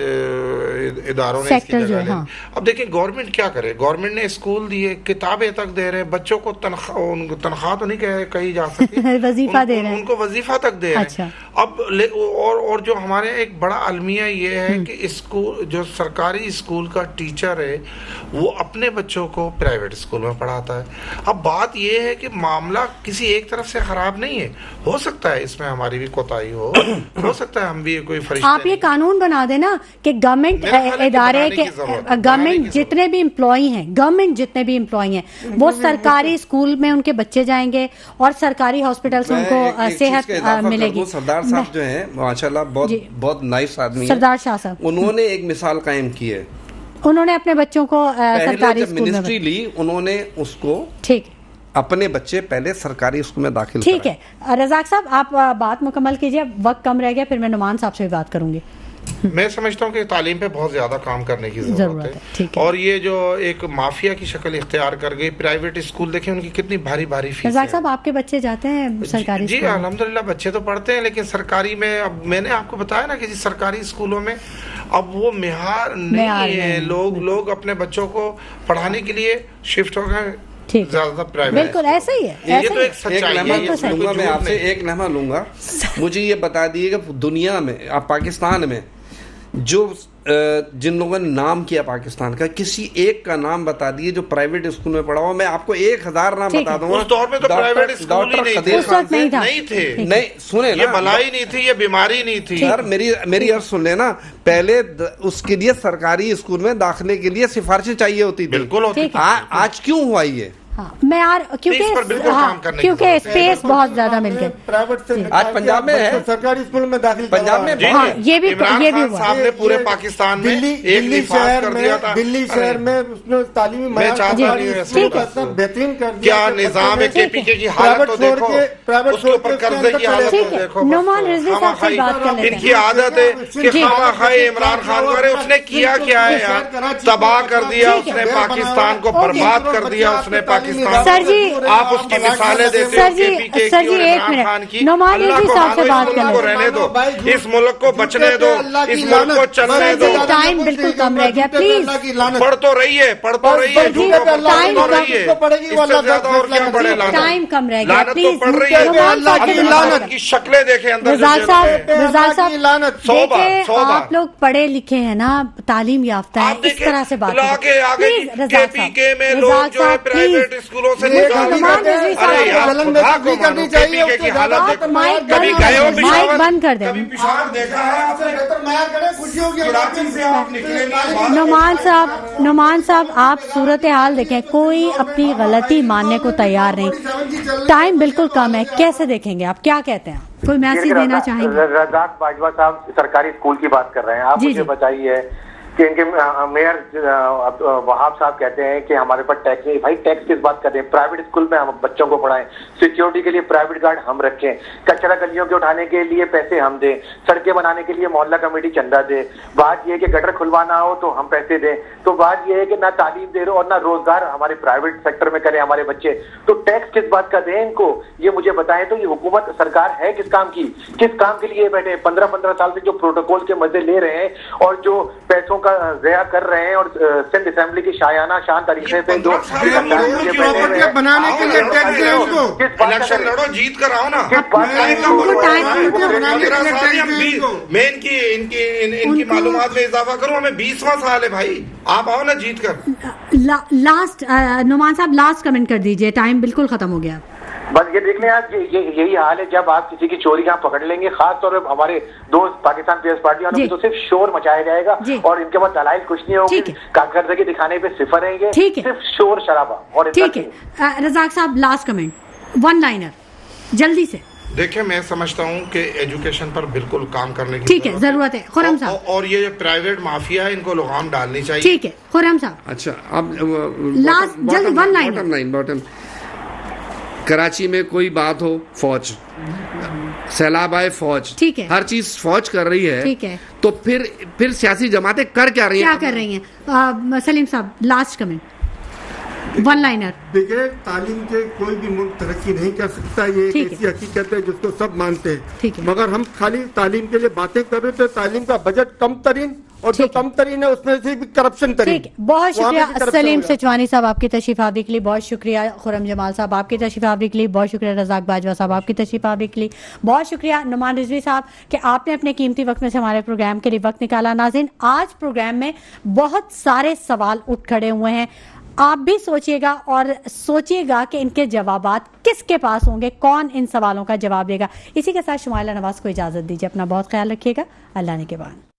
S4: इदारों ने इसकी
S1: Sector जो
S4: जगह
S1: है,
S4: ले।
S1: हाँ।
S4: अब देखिए गवर्नमेंट क्या करे, गवर्नमेंट ने स्कूल दिए, किताबें तक दे रहे हैं, बच्चों को तनख्वाह, उनको तनख्वाह तो नहीं कह कही जा सकती
S1: वजीफा
S4: उन,
S1: दे
S4: उन,
S1: रहे हैं।
S4: उनको वजीफा तक दे रहे
S1: अच्छा।
S4: हैं। अब ले, और और जो हमारे एक बड़ा अलमिया ये है कि स्कूल, जो सरकारी स्कूल का टीचर है वो अपने बच्चों को प्राइवेट स्कूल में पढ़ाता है। अब बात ये है कि मामला किसी एक तरफ से खराब नहीं है, हो सकता है इसमें हमारी भी कोताही हो हो सकता है हम भी कोई फरिश्ते
S1: आप ये
S4: नहीं।
S1: कानून बना देना कि गवर्नमेंट
S4: मेरा ख्याल है कि
S1: इदारे
S4: बनाने
S1: के
S4: की जरूरत है, बनाने
S1: गवर्नमेंट
S4: की
S1: जितने भी एम्प्लॉय हैं गवर्नमेंट जितने भी एम्प्लॉय हैं वो सरकारी स्कूल में उनके बच्चे जाएंगे और सरकारी हॉस्पिटल्स
S3: मैं
S1: उनको
S3: एक-
S1: अ,
S3: एक चीज
S1: सेहत
S3: का
S1: अ,
S3: इजाफा कर
S1: मिलेगी।
S3: दूं, सरदार साहब जो हैं माशाल्लाह बहुत
S1: जी।
S3: बहुत नाइस आदमी हैं।
S1: सरदार शाह साहब
S3: उन्होंने एक मिसाल कायम की है।
S1: उन्होंने अपने बच्चों को अ,
S3: पहले
S1: सरकारी
S3: जब
S1: स्कूल में
S3: मिनिस्ट्री ली उन्होंने उसको
S1: ठीक है
S3: अपने बच्चे पहले सरकारी स्कूल में दाखिल
S1: ठीक
S3: कराए।
S1: है। रजाक साहब आप अ, बात मुकम्मल कीजिए, वक्त कम रह गया, फिर मैं नुमान साहब से भी बात करूंगी।
S4: मैं समझता हूँ कि तालीम पे बहुत ज्यादा काम करने की
S1: जरूरत
S4: जरूरत
S1: है,
S4: है,
S1: ठीक है।
S4: और ये जो एक माफिया की शक्ल इख्तियार कर गई, प्राइवेट स्कूल देखें उनकी कितनी भारी भारी फीस
S1: रजाक
S4: है।
S1: साहब आपके बच्चे जाते हैं सरकारी
S4: जी
S1: स्कूल में?
S4: अल्हम्दुलिल्लाह बच्चे तो पढ़ते हैं, लेकिन सरकारी में अब मैंने आपको बताया ना कि जी सरकारी स्कूलों में अब वो मिहार नहीं
S1: मियार
S4: है।
S1: नहीं है,
S4: लोग लोग अपने बच्चों को पढ़ाने के लिए शिफ्ट हो गए
S1: ठीक है।
S4: ज्यादा प्राइवेट।
S1: बिल्कुल ऐसा ही है,
S4: ये
S1: ऐसा
S4: तो
S1: ही
S4: एक
S1: है।
S4: सच्चाई
S3: एक
S4: है,
S3: लम्हा
S1: ये तो सही।
S3: लूंगा मैं
S4: झूठ
S3: आपसे,
S4: नहीं।
S3: एक लम्हा लूंगा। मुझे ये बता दिए कि दुनिया में, आप पाकिस्तान में जो अ, जिन लोगों ने नाम किया पाकिस्तान का, किसी एक का नाम बता दिए जो प्राइवेट स्कूल में पढ़ा हुआ। मैं आपको एक हजार नाम
S1: ठीक
S3: बता
S1: है।
S3: दूंगा।
S4: उस दौर में तो
S3: डॉक्टर-
S4: प्राइवेट स्कूल ही
S3: डॉक्टर
S4: नहीं थे।
S3: कदीर
S1: उस
S3: खान
S1: वक्त नहीं
S3: से-
S1: था।
S4: नहीं थे,
S1: ठीक।
S3: नहीं सुने
S4: ये
S3: ना,
S4: भलाई नहीं थी, ये बीमारी नहीं थी।
S3: सर मेरी मेरी अर्ज सुन लेना। पहले द- उसके लिए सरकारी स्कूल में दाखिले के लिए सिफारिशें चाहिए होती थी।
S4: बिल्कुल होती
S1: ठीक
S4: थी।
S1: है।
S3: आ, आज क्यों हुआ ये?
S1: हाँ, मैं यार क्योंकि
S4: इस पर बिल्कुल
S1: हाँ,
S4: काम करने की
S1: क्योंकि
S4: जरूरत है।
S1: स्पेस बहुत ज्यादा मिल गया।
S2: प्राइवेट से
S3: आज पंजाब में है।
S2: सरकारी स्कूल में दाखिल
S3: पंजाब में
S2: करवाया।
S3: बहुत
S1: हाँ,
S3: है।
S1: ये भी
S4: इमरान
S1: ये भी
S4: खान
S1: हुआ।
S4: साहब ने पूरे पाकिस्तान में
S2: दिल्ली
S4: एक
S2: दिल्ली
S4: निफाज
S2: शहर
S4: कर दिया
S2: में
S4: था।
S2: दिल्ली
S4: अरे,
S2: शहर में उसने तालीमी
S4: मैं
S2: मयार
S4: चाहता
S2: सरकारी
S4: नहीं हूँ
S2: स्कूल
S1: ठीक
S2: का
S1: है।
S2: इतना बेहतरीन कर दिया
S4: क्या
S2: कि
S4: निजाम है
S2: बच्चों
S4: केपीके की
S2: प्राइवेट
S4: हालत तो
S2: छोड़
S4: देखो,
S2: के प्राइवेट
S4: उसके
S2: छोड़
S4: ऊपर
S2: के
S4: कर्जे की
S2: उसके
S4: हालत
S2: अंदर
S4: तो
S1: ठीक है।
S4: देखो।
S1: नुमान रिजवी साहब से बात कर लेते हैं।
S4: इनकी आदत है कि
S2: ठीक।
S4: खामा खाए इमरान खान को, अरे उसने किया क्या है यार, तबाह कर दिया
S1: ठीक है।
S4: उसने, पाकिस्तान को बर्बाद कर दिया उसने, पाकिस्तान।
S1: सर जी,
S4: आप उसकी मिसालें देते हो
S1: सर जी,
S4: केपीके
S1: सर
S4: की
S1: जी,
S4: और
S1: एक
S4: इमरान
S1: मिनट।
S4: खान की।
S1: नुमान
S4: अल्लाह
S1: रिजवी
S4: को
S1: साहब से
S4: मानो,
S1: बात
S4: इस
S1: कर
S4: मुल्क को
S1: लेते
S4: रहने दो, इस मुल्क को बचने दो, इस मुल्क को चलने
S1: सर जी,
S4: दो।
S1: टाइम बिल्कुल कम रह गया, प्लीज।
S4: पढ़ तो रही है, पढ़ तो रही है,
S1: सर जी,
S4: झूठों पर
S1: टाइम
S4: पढ़ तो
S1: कम-
S4: रही है,
S2: पढ़ेगी वो
S4: इससे
S2: अल्लाह
S4: ज्यादा और क्या
S2: का
S4: पढ़े?
S1: जी,
S4: लानत
S1: टाइम कम रह गया,
S4: लानत तो
S1: प्लीज।
S4: पढ़ रही है।
S1: नुमान साहब
S2: की
S1: से
S2: लानत
S1: बात
S4: की शक्लें देखे अंदर से
S1: रजाक
S4: जेलों
S1: साहब
S4: में।
S1: रजाक
S2: की लानत।
S1: साहब
S4: सौ बार,
S1: देखिए,
S4: सौ बार।
S1: आप लोग पढ़े लिखे हैं ना, तालीम याफ्ता है,
S4: आप
S1: इस
S4: देखिए,
S1: तरह से बात
S4: ला के आगे
S1: प्लीज रजाक
S4: केपीके
S1: साहब,
S4: में लोग
S1: रजाक
S4: जो है
S1: साहब,
S4: प्राइवेट
S1: प्लीज।
S4: स्कूलों से
S2: ये
S4: निकाल
S1: नुमान
S4: दिया।
S1: रिजवी साहब,
S4: अरे यार,
S2: जलन
S4: खुदा
S2: में
S4: को
S2: भी करनी
S4: मानो,
S2: चाहिए,
S4: केपीके की
S2: उससे
S4: हालत
S2: ज्यादा
S4: देखो।
S1: माइक
S4: कभी
S1: बंद
S4: गए हो
S1: कर दे, माइक
S4: पिशावर?
S1: बंद कर दे।
S4: कभी पिशावर देखा है आपने? कराची से आप निकले नहीं।
S1: नुमान साहब, नुमान साहब, आप सूरत हाल देखें, कोई अपनी गलती मानने को तैयार नहीं, टाइम बिल्कुल कम है, कैसे देखेंगे आप, क्या कहते हैं, कोई मैसेज देना चाहेंगे?
S5: रजाक बाजवा साहब सरकारी स्कूल की बात कर रहे हैं, आप
S1: जी,
S5: मुझे
S1: जी।
S5: बताइए कि इनके अ, मेयर अ, वहाब साहब कहते हैं कि हमारे पास टैक्स नहीं। भाई टैक्स किस बात करते हैं? प्राइवेट स्कूल में हम बच्चों को पढ़ाएं, सिक्योरिटी के लिए प्राइवेट गार्ड हम रखें, कचरा गलियों के उठाने के लिए पैसे हम दें, सड़कें बनाने के लिए मोहल्ला कमेटी चंदा दे। बात यह है कि गटर खुलवाना हो तो हम पैसे दें। तो बात यह है कि ना तालीम दे रहे और ना रोजगार हमारे प्राइवेट सेक्टर में करें हमारे बच्चे, तो टैक्स किस बात का दें इनको? ये मुझे बताएं। तो ये हुकूमत सरकार है किस काम की? किस काम के लिए बैठे? पंद्रह पंद्रह साल से जो प्रोटोकॉल के मजे ले रहे हैं और जो पैसों का जया कर रहे हैं और सिंध असेंबली की शायाना शान तरीके से जो
S2: बनाने के लिए टैक्स दें उनको।
S5: किस बात का
S4: इलेक्शन लड़ो, जीत कर आओ ना।
S5: किस बात का
S4: टाइम का
S1: उनको
S4: बोलो।
S1: टाइम-
S4: टाइम
S1: उनको
S4: को
S2: बनाने के लिए
S4: पंद्रह साल
S2: टैक्स
S4: हम
S2: दें
S4: बीस-
S2: उनको।
S4: मैं इनकी इनकी इन, इनकी
S1: उनको-
S4: मालूमात में इजाफा करूं, हमें बीसवां साल है भाई, आप आओ ना जीत कर।
S1: ला, लास्ट अ, नुमान साहब लास्ट कमेंट कर दीजिए, टाइम बिल्कुल खत्म हो गया।
S5: बस ये देख लें आप, ये, ये यही हाल है जब आप किसी की चोरी यहाँ पकड़ लेंगे, खास तौर पर हमारे दोस्त पाकिस्तान पीपल्स पार्टी वालों
S1: जी।
S5: की, तो सिर्फ शोर मचाया जाएगा
S1: जी।
S5: और इनके पास दलाइल कुछ नहीं होगी,
S1: ठीक है।
S5: कारकर्दगी दिखाने पे सिफर रहेंगे,
S1: ठीक है।
S5: सिर्फ शोर शराबा और इतना
S1: ठीक है, अ, रजाक साहब लास्ट कमेंट, वन लाइनर, जल्दी से।
S4: देखिए मैं समझता हूँ कि एजुकेशन पर बिल्कुल काम करने की
S1: ठीक है, जरूरत है। खुर्रम साहब,
S4: और, और ये जो प्राइवेट माफिया है इनको लगाम डालनी चाहिए।
S1: ठीक है खुर्रम साहब।
S3: अच्छा, अब
S1: लास्ट जल्दी one line
S3: bottom line bottom Karachi में कोई बात हो, फौज सैलाब आए, फौज,
S1: ठीक है,
S3: हर चीज फौज कर रही है,
S1: ठीक है,
S3: तो फिर फिर सियासी जमातें कर क्या रही
S1: क्या
S3: हैं?
S1: कर रही हैं? सलीम साहब लास्ट कमेंट, वन लाइनर।
S2: बगैर तालीम के कोई भी मुल्क तरक्की नहीं कर सकता, ये एक ऐसी हकीकत है जिसको सब मानते हैं, मगर हम खाली तालीम के लिए बातें कर रहे थे। तालीम का बजट कम तरीन, और जो कम तरीन है उसमें से भी करप्शन तरीन।
S1: बहुत शुक्रिया सलीम सिचवानी साहब आपकी तशरीफ आवरी के लिए, बहुत शुक्रिया खुर्रम जमाल साहब आपकी तशरीफ आवरी के लिए, बहुत शुक्रिया रज़ाक बाजवा साहब आपकी तशरीफ आवरी के लिए, बहुत शुक्रिया नुमान रिजवी साहब कि आपने अपने कीमती वक्त में से हमारे प्रोग्राम के लिए वक्त निकाला। नाज़रीन, आज प्रोग्राम में बहुत सारे सवाल उठ खड़े हुए हैं, आप भी सोचिएगा और सोचिएगा कि इनके जवाबात किसके पास होंगे, कौन इन सवालों का जवाब देगा। इसी के साथ शुमाइला नवाज को इजाजत दीजिए, अपना बहुत ख्याल रखिएगा, अल्लाह ने के बाद।